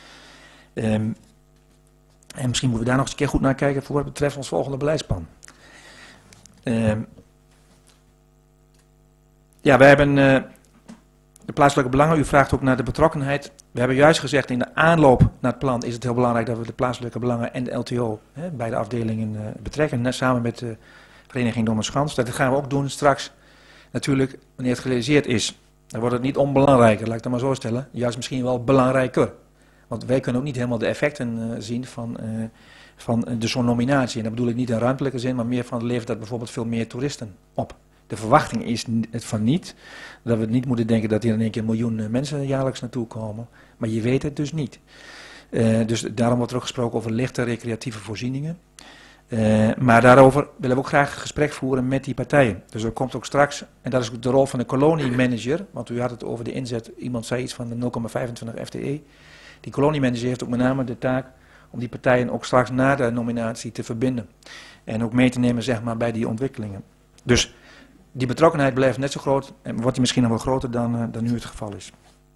Um, en misschien moeten we daar nog eens een keer goed naar kijken voor wat betreft ons volgende beleidsplan. Um, ja, we hebben uh, de plaatselijke belangen. U vraagt ook naar de betrokkenheid. We hebben juist gezegd in de aanloop naar het plan is het heel belangrijk dat we de plaatselijke belangen en de L T O, hè, beide afdelingen uh, betrekken. Net samen met de vereniging Dommerschans. Dat gaan we ook doen straks. Natuurlijk, wanneer het gerealiseerd is. Dan wordt het niet onbelangrijker, laat ik dat maar zo stellen. Juist misschien wel belangrijker. Want wij kunnen ook niet helemaal de effecten uh, zien van, uh, van de zo'n nominatie. En dat bedoel ik niet in ruimtelijke zin, maar meer van het levert dat bijvoorbeeld veel meer toeristen op. De verwachting is het van niet. Dat we niet moeten denken dat hier in één keer een miljoen mensen jaarlijks naartoe komen. Maar je weet het dus niet. Uh, dus daarom wordt er ook gesproken over lichte recreatieve voorzieningen. Uh, maar daarover willen we ook graag een gesprek voeren met die partijen. Dus er komt ook straks, en dat is ook de rol van de koloniemanager, want u had het over de inzet, iemand zei iets van de nul komma vijfentwintig F T E. Die koloniemanager heeft ook met name de taak om die partijen ook straks na de nominatie te verbinden. En ook mee te nemen, zeg maar, bij die ontwikkelingen. Dus die betrokkenheid blijft net zo groot en wordt die misschien nog wel groter dan, uh, dan nu het geval is.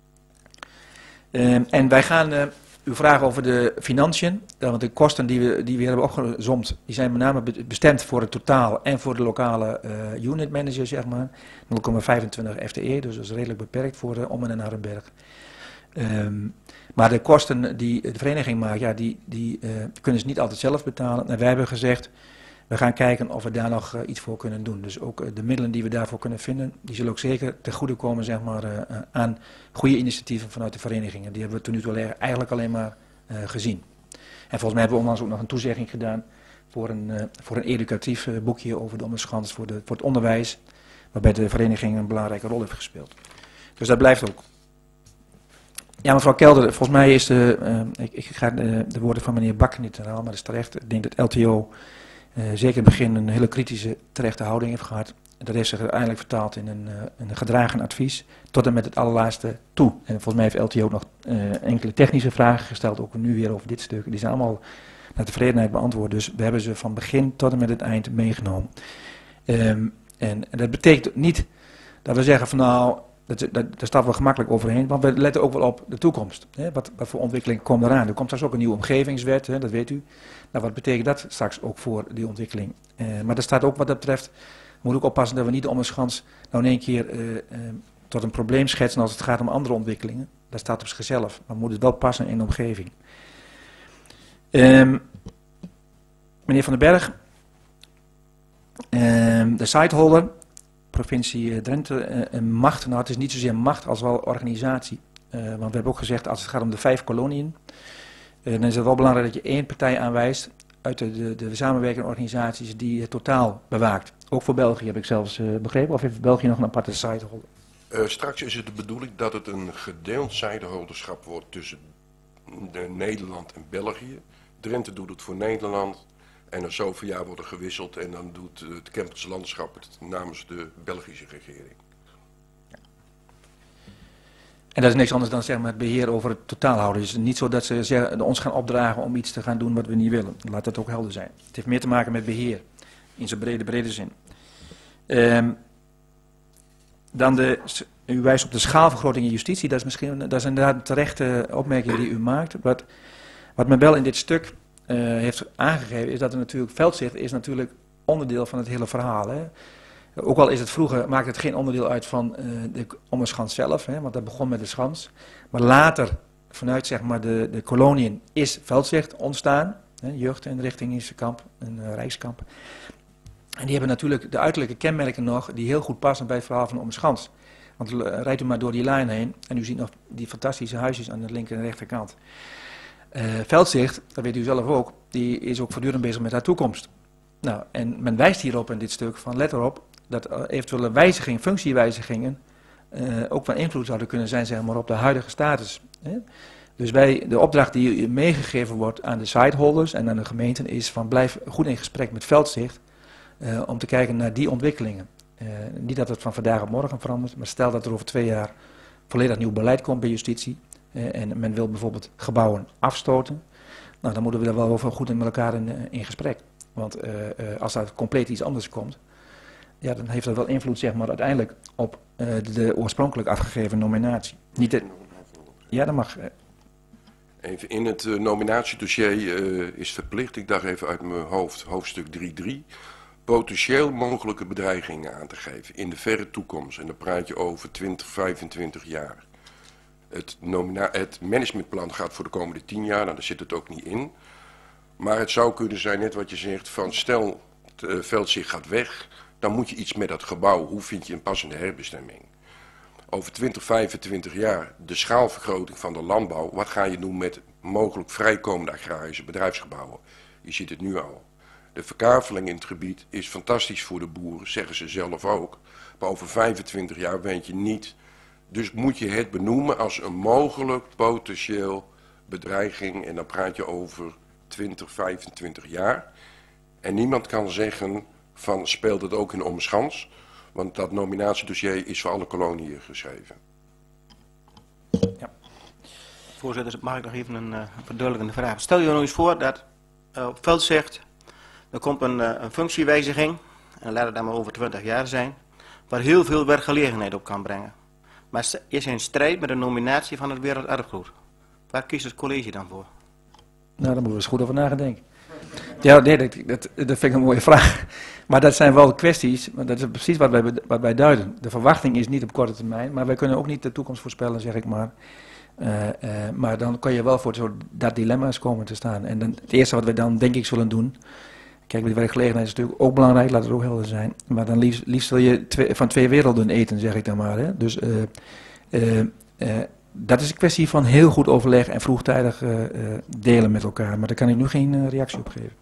Um, en wij gaan uh, uw vraag over de financiën, uh, want de kosten die we, die we hebben opgezomd, die zijn met name be bestemd voor het totaal en voor de lokale uh, unit manager, zeg maar. nul komma vijfentwintig F T E, dus dat is redelijk beperkt voor uh, Ommen en Harrenberg. Um, maar de kosten die de vereniging maakt, ja, die, die uh, kunnen ze niet altijd zelf betalen. En wij hebben gezegd, we gaan kijken of we daar nog uh, iets voor kunnen doen. Dus ook uh, de middelen die we daarvoor kunnen vinden, die zullen ook zeker ten goede komen, zeg maar, uh, uh, aan goede initiatieven vanuit de verenigingen. Die hebben we tot nu toe eigenlijk alleen maar uh, gezien. En volgens mij hebben we onlangs ook nog een toezegging gedaan voor een, uh, voor een educatief uh, boekje over de Ommenschans voor, de, voor het onderwijs, waarbij de vereniging een belangrijke rol heeft gespeeld. Dus dat blijft ook. Ja, mevrouw Kelder, volgens mij is de, uh, ik, ik ga de, de woorden van meneer Bakker niet herhalen, maar dat is terecht. Ik denk dat L T O uh, zeker in het begin een hele kritische, terechte houding heeft gehad. Dat heeft zich uiteindelijk vertaald in een, uh, een gedragen advies, tot en met het allerlaatste toe. En volgens mij heeft L T O ook nog uh, enkele technische vragen gesteld, ook nu weer over dit stuk. Die zijn allemaal naar tevredenheid beantwoord, dus we hebben ze van begin tot en met het eind meegenomen. Um, en, en dat betekent niet dat we zeggen van nou, Dat, dat, daar staat wel gemakkelijk overheen, want we letten ook wel op de toekomst. Hè? Wat, wat voor ontwikkeling komt eraan? Er komt straks ook een nieuwe omgevingswet, hè? Dat weet u. Nou, wat betekent dat straks ook voor die ontwikkeling? Uh, maar er staat ook wat dat betreft, we moeten ook oppassen dat we niet de Ommenschans nou in één keer uh, uh, tot een probleem schetsen als het gaat om andere ontwikkelingen. Dat staat op zichzelf, maar moet het wel passen in de omgeving. Um, meneer Van den Berg, um, de siteholder. Provincie Drenthe een macht, nou het is niet zozeer macht als wel organisatie. Uh, want we hebben ook gezegd als het gaat om de vijf koloniën, uh, dan is het wel belangrijk dat je één partij aanwijst uit de, de, de samenwerkende organisaties die het totaal bewaakt. Ook voor België heb ik zelfs uh, begrepen, of heeft België nog een aparte siteholder? Uh, straks is het de bedoeling dat het een gedeeld siteholderschap wordt tussen de Nederland en België. Drenthe doet het voor Nederland. En na zoveel jaar wordt er gewisseld en dan doet het Kemperse landschap het namens de Belgische regering. Ja. En dat is niks anders dan zeg maar, het beheer over het totaalhouden. Het is niet zo dat ze zeggen, ons gaan opdragen om iets te gaan doen wat we niet willen. Laat dat ook helder zijn. Het heeft meer te maken met beheer, in zijn brede, brede zin. Um, dan de, u wijst op de schaalvergroting in justitie. Dat is, misschien, dat is inderdaad een terechte opmerking die u maakt. Wat, wat men wel in dit stuk Uh, heeft aangegeven is dat er natuurlijk veldzicht is natuurlijk onderdeel van het hele verhaal. Hè. Ook al is het vroeger, maakt het geen onderdeel uit van uh, de Ommenschans zelf, hè, want dat begon met de schans. Maar later, vanuit zeg maar de, de koloniën, is veldzicht ontstaan. Hè, jeugdinrichtingskamp, een uh, rijkskamp. En die hebben natuurlijk de uiterlijke kenmerken nog die heel goed passen bij het verhaal van de Ommenschans. Want uh, rijdt u maar door die lijn heen en u ziet nog die fantastische huisjes aan de linker en rechterkant. Uh, veldzicht, dat weet u zelf ook, die is ook voortdurend bezig met haar toekomst. Nou, en men wijst hierop in dit stuk van let erop dat uh, eventuele wijzigingen, functiewijzigingen, uh, ook van invloed zouden kunnen zijn zeg maar, op de huidige status. Hè? Dus wij, de opdracht die meegegeven wordt aan de siteholders en aan de gemeenten is van blijf goed in gesprek met veldzicht uh, om te kijken naar die ontwikkelingen. Uh, niet dat het van vandaag op morgen verandert, maar stel dat er over twee jaar volledig nieuw beleid komt bij justitie. Uh, en men wil bijvoorbeeld gebouwen afstoten, nou, dan moeten we daar wel over goed met elkaar in, in gesprek. Want uh, uh, als daar compleet iets anders komt, ja, dan heeft dat wel invloed zeg maar, uiteindelijk op uh, de, de oorspronkelijk afgegeven nominatie. Niet de... Ja, dat mag. Uh... Even in het uh, nominatiedossier uh, is verplicht, ik dacht even uit mijn hoofd, hoofdstuk drie punt drie, potentieel mogelijke bedreigingen aan te geven in de verre toekomst. En dan praat je over twintig, vijfentwintig jaar. Het, het managementplan gaat voor de komende tien jaar, nou, daar zit het ook niet in. Maar het zou kunnen zijn, net wat je zegt, van stel het uh, veldzicht gaat weg, dan moet je iets met dat gebouw. Hoe vind je een passende herbestemming? Over twintig, vijfentwintig jaar de schaalvergroting van de landbouw. Wat ga je doen met mogelijk vrijkomende agrarische bedrijfsgebouwen? Je ziet het nu al. De verkaveling in het gebied is fantastisch voor de boeren, zeggen ze zelf ook. Maar over vijfentwintig jaar weet je niet. Dus moet je het benoemen als een mogelijk potentieel bedreiging. En dan praat je over twintig, vijfentwintig jaar. En niemand kan zeggen van speelt het ook in Ommenschans. Want dat nominatiedossier is voor alle koloniën geschreven. Ja. Voorzitter, mag ik nog even een uh, verduidelijkende vraag. Stel je nou eens voor dat uh, op veldzicht, er komt een, uh, een functiewijziging. En laat het dan maar over twintig jaar zijn. Waar heel veel werkgelegenheid op kan brengen. Maar is in strijd met de nominatie van het Werelderfgoed. Waar kiest het college dan voor? Nou, daar moeten we eens goed over nadenken. Ja, nee, dat, dat, dat vind ik een mooie vraag. Maar dat zijn wel kwesties, maar dat is precies wat wij, wat wij duiden. De verwachting is niet op korte termijn, maar wij kunnen ook niet de toekomst voorspellen, zeg ik maar. Uh, uh, maar dan kan je wel voor zo dat dilemma's komen te staan. En dan, het eerste wat wij dan denk ik zullen doen, kijk, de werkgelegenheid is natuurlijk ook belangrijk, laat het ook helder zijn. Maar dan liefst, liefst wil je twee, van twee werelden eten, zeg ik dan maar. Hè. Dus uh, uh, uh, dat is een kwestie van heel goed overleg en vroegtijdig uh, uh, delen met elkaar. Maar daar kan ik nu geen uh, reactie op geven.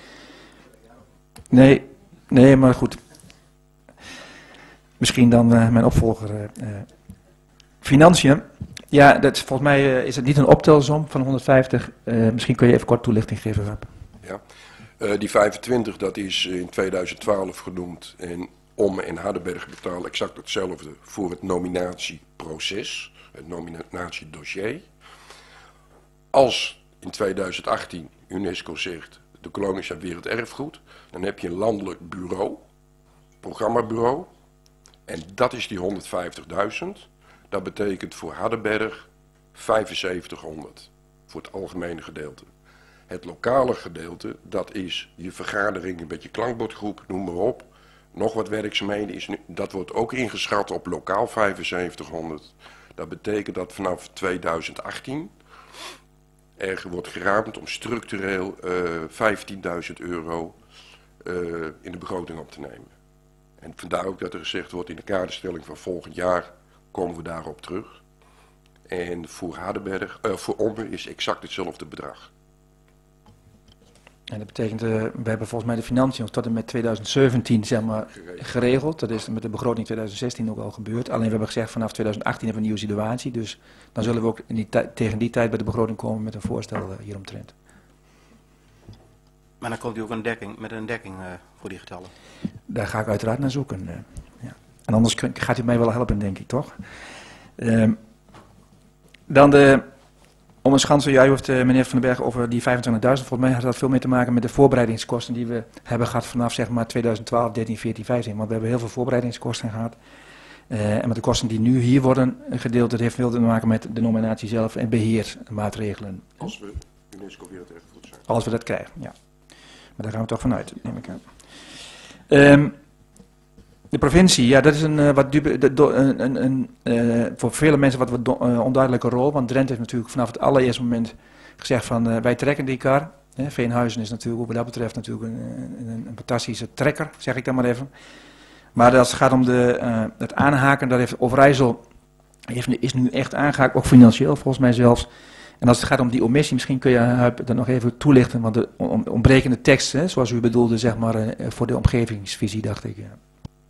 Nee, nee, maar goed. Misschien dan uh, mijn opvolger. Uh, uh. Financiën. Ja, dat, volgens mij uh, is het niet een optelsom van honderdvijftig. Uh, misschien kun je even kort toelichting geven, Rap. Ja, uh, die vijfentwintig dat is in tweeduizend twaalf genoemd. En Omme en Hardenberg betalen exact hetzelfde voor het nominatieproces. Het nominatiedossier. Als in tweeduizend achttien UNESCO zegt de kolonies zijn werelderfgoed, dan heb je een landelijk bureau, programmabureau, en dat is die honderdvijftigduizend. Dat betekent voor Hardenberg vijfenzeventighonderd voor het algemene gedeelte. Het lokale gedeelte, dat is je vergaderingen met je klankbordgroep, noem maar op. Nog wat werkzaamheden, is nu, dat wordt ook ingeschat op lokaal vijfenzeventighonderd. Dat betekent dat vanaf tweeduizend achttien er wordt geraamd om structureel uh, vijftienduizend euro uh, in de begroting op te nemen. En vandaar ook dat er gezegd wordt in de kaderstelling van volgend jaar komen we daarop terug. En voor Hardenberg, uh, voor Omme is exact hetzelfde bedrag. En dat betekent, uh, we hebben volgens mij de financiën tot en met tweeduizend zeventien zeg maar, geregeld. geregeld. Dat is met de begroting tweeduizend zestien ook al gebeurd. Alleen we hebben gezegd vanaf tweeduizend achttien hebben we een nieuwe situatie. Dus dan zullen we ook in die tegen die tijd bij de begroting komen met een voorstel uh, hieromtrent. Maar dan komt u ook een dekking, met een dekking uh, voor die getallen? Daar ga ik uiteraard naar zoeken. Uh, ja. En anders gaat u mij wel helpen, denk ik, toch? Uh, dan de... Om een schansen, jij hoeft uh, meneer Van den Berg over die vijfentwintigduizend. Volgens mij had dat veel meer te maken met de voorbereidingskosten die we hebben gehad vanaf zeg maar tweeduizend twaalf, dertien, veertien, vijftien. Want we hebben heel veel voorbereidingskosten gehad. Uh, en met de kosten die nu hier worden gedeeld, dat heeft veel te maken met de nominatie zelf en beheermaatregelen. Als we UNESCO werelderfgoed zijn. Als we dat krijgen, ja. Maar daar gaan we toch vanuit, neem ik aan. Um, De provincie, ja, dat is een, uh, wat dube, de, do, een, een, een, uh, voor vele mensen wat wat do, uh, onduidelijke rol. Want Drenthe heeft natuurlijk vanaf het allereerste moment gezegd van uh, wij trekken die kar. Hè, Veenhuizen is natuurlijk, wat dat betreft, natuurlijk een, een, een fantastische trekker, zeg ik dan maar even. Maar als het gaat om de, uh, het aanhaken, daar heeft Overijssel heeft, is nu echt aangehaakt, ook financieel volgens mij zelfs. En als het gaat om die omissie, misschien kun je Huip, dat nog even toelichten, want de ontbrekende tekst, hè, zoals u bedoelde, zeg maar, uh, voor de omgevingsvisie, dacht ik. Ja.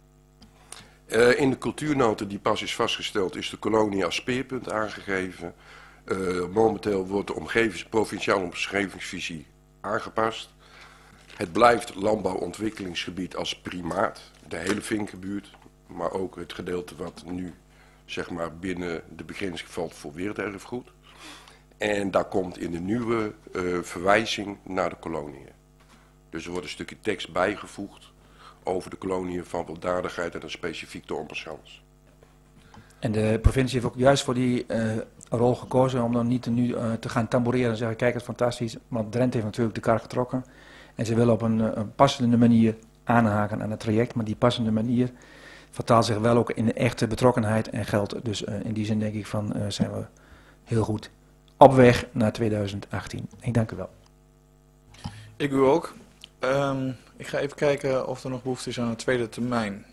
Uh, in de cultuurnota die pas is vastgesteld is de kolonie als speerpunt aangegeven. Uh, momenteel wordt de omgevings, provinciale omgevingsvisie aangepast. Het blijft landbouwontwikkelingsgebied als primaat, de hele Vinkenbuurt, maar ook het gedeelte wat nu zeg maar binnen de begrenzing valt voor werelderfgoed. En daar komt in de nieuwe uh, verwijzing naar de koloniën. Dus er wordt een stukje tekst bijgevoegd over de koloniën van weldadigheid en dan specifiek de Ommerschans. En de provincie heeft ook juist voor die uh, rol gekozen om dan niet nu uh, te gaan tamboureren en zeggen, kijk, het is fantastisch, want Drenthe heeft natuurlijk de kar getrokken. En ze willen op een, een passende manier aanhaken aan het traject, maar die passende manier vertaalt zich wel ook in de echte betrokkenheid en geld. Dus uh, in die zin denk ik van, uh, zijn we heel goed op weg naar tweeduizend achttien. Ik dank u wel. Ik u ook. Um, ik ga even kijken of er nog behoefte is aan een tweede termijn.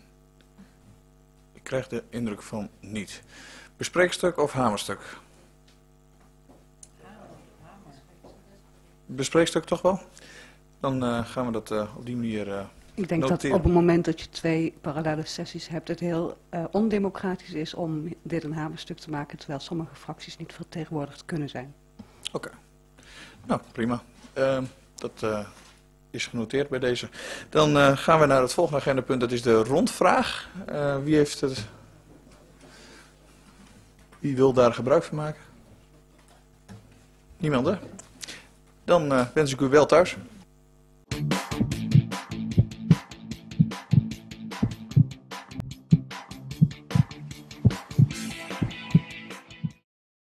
Ik krijg de indruk van niet. Bespreekstuk of hamerstuk? Bespreekstuk toch wel? Dan uh, gaan we dat uh, op die manier uh, Ik denk noteren. dat op het moment dat je twee parallele sessies hebt, het heel uh, ondemocratisch is om dit een hamerstuk te maken, terwijl sommige fracties niet vertegenwoordigd kunnen zijn. Oké. Okay. Nou, prima. Uh, dat... Uh, is genoteerd bij deze. Dan uh, gaan we naar het volgende agendapunt, dat is de rondvraag. Uh, wie heeft het... Wie wil daar gebruik van maken? Niemand, hè? Dan uh, wens ik u wel thuis.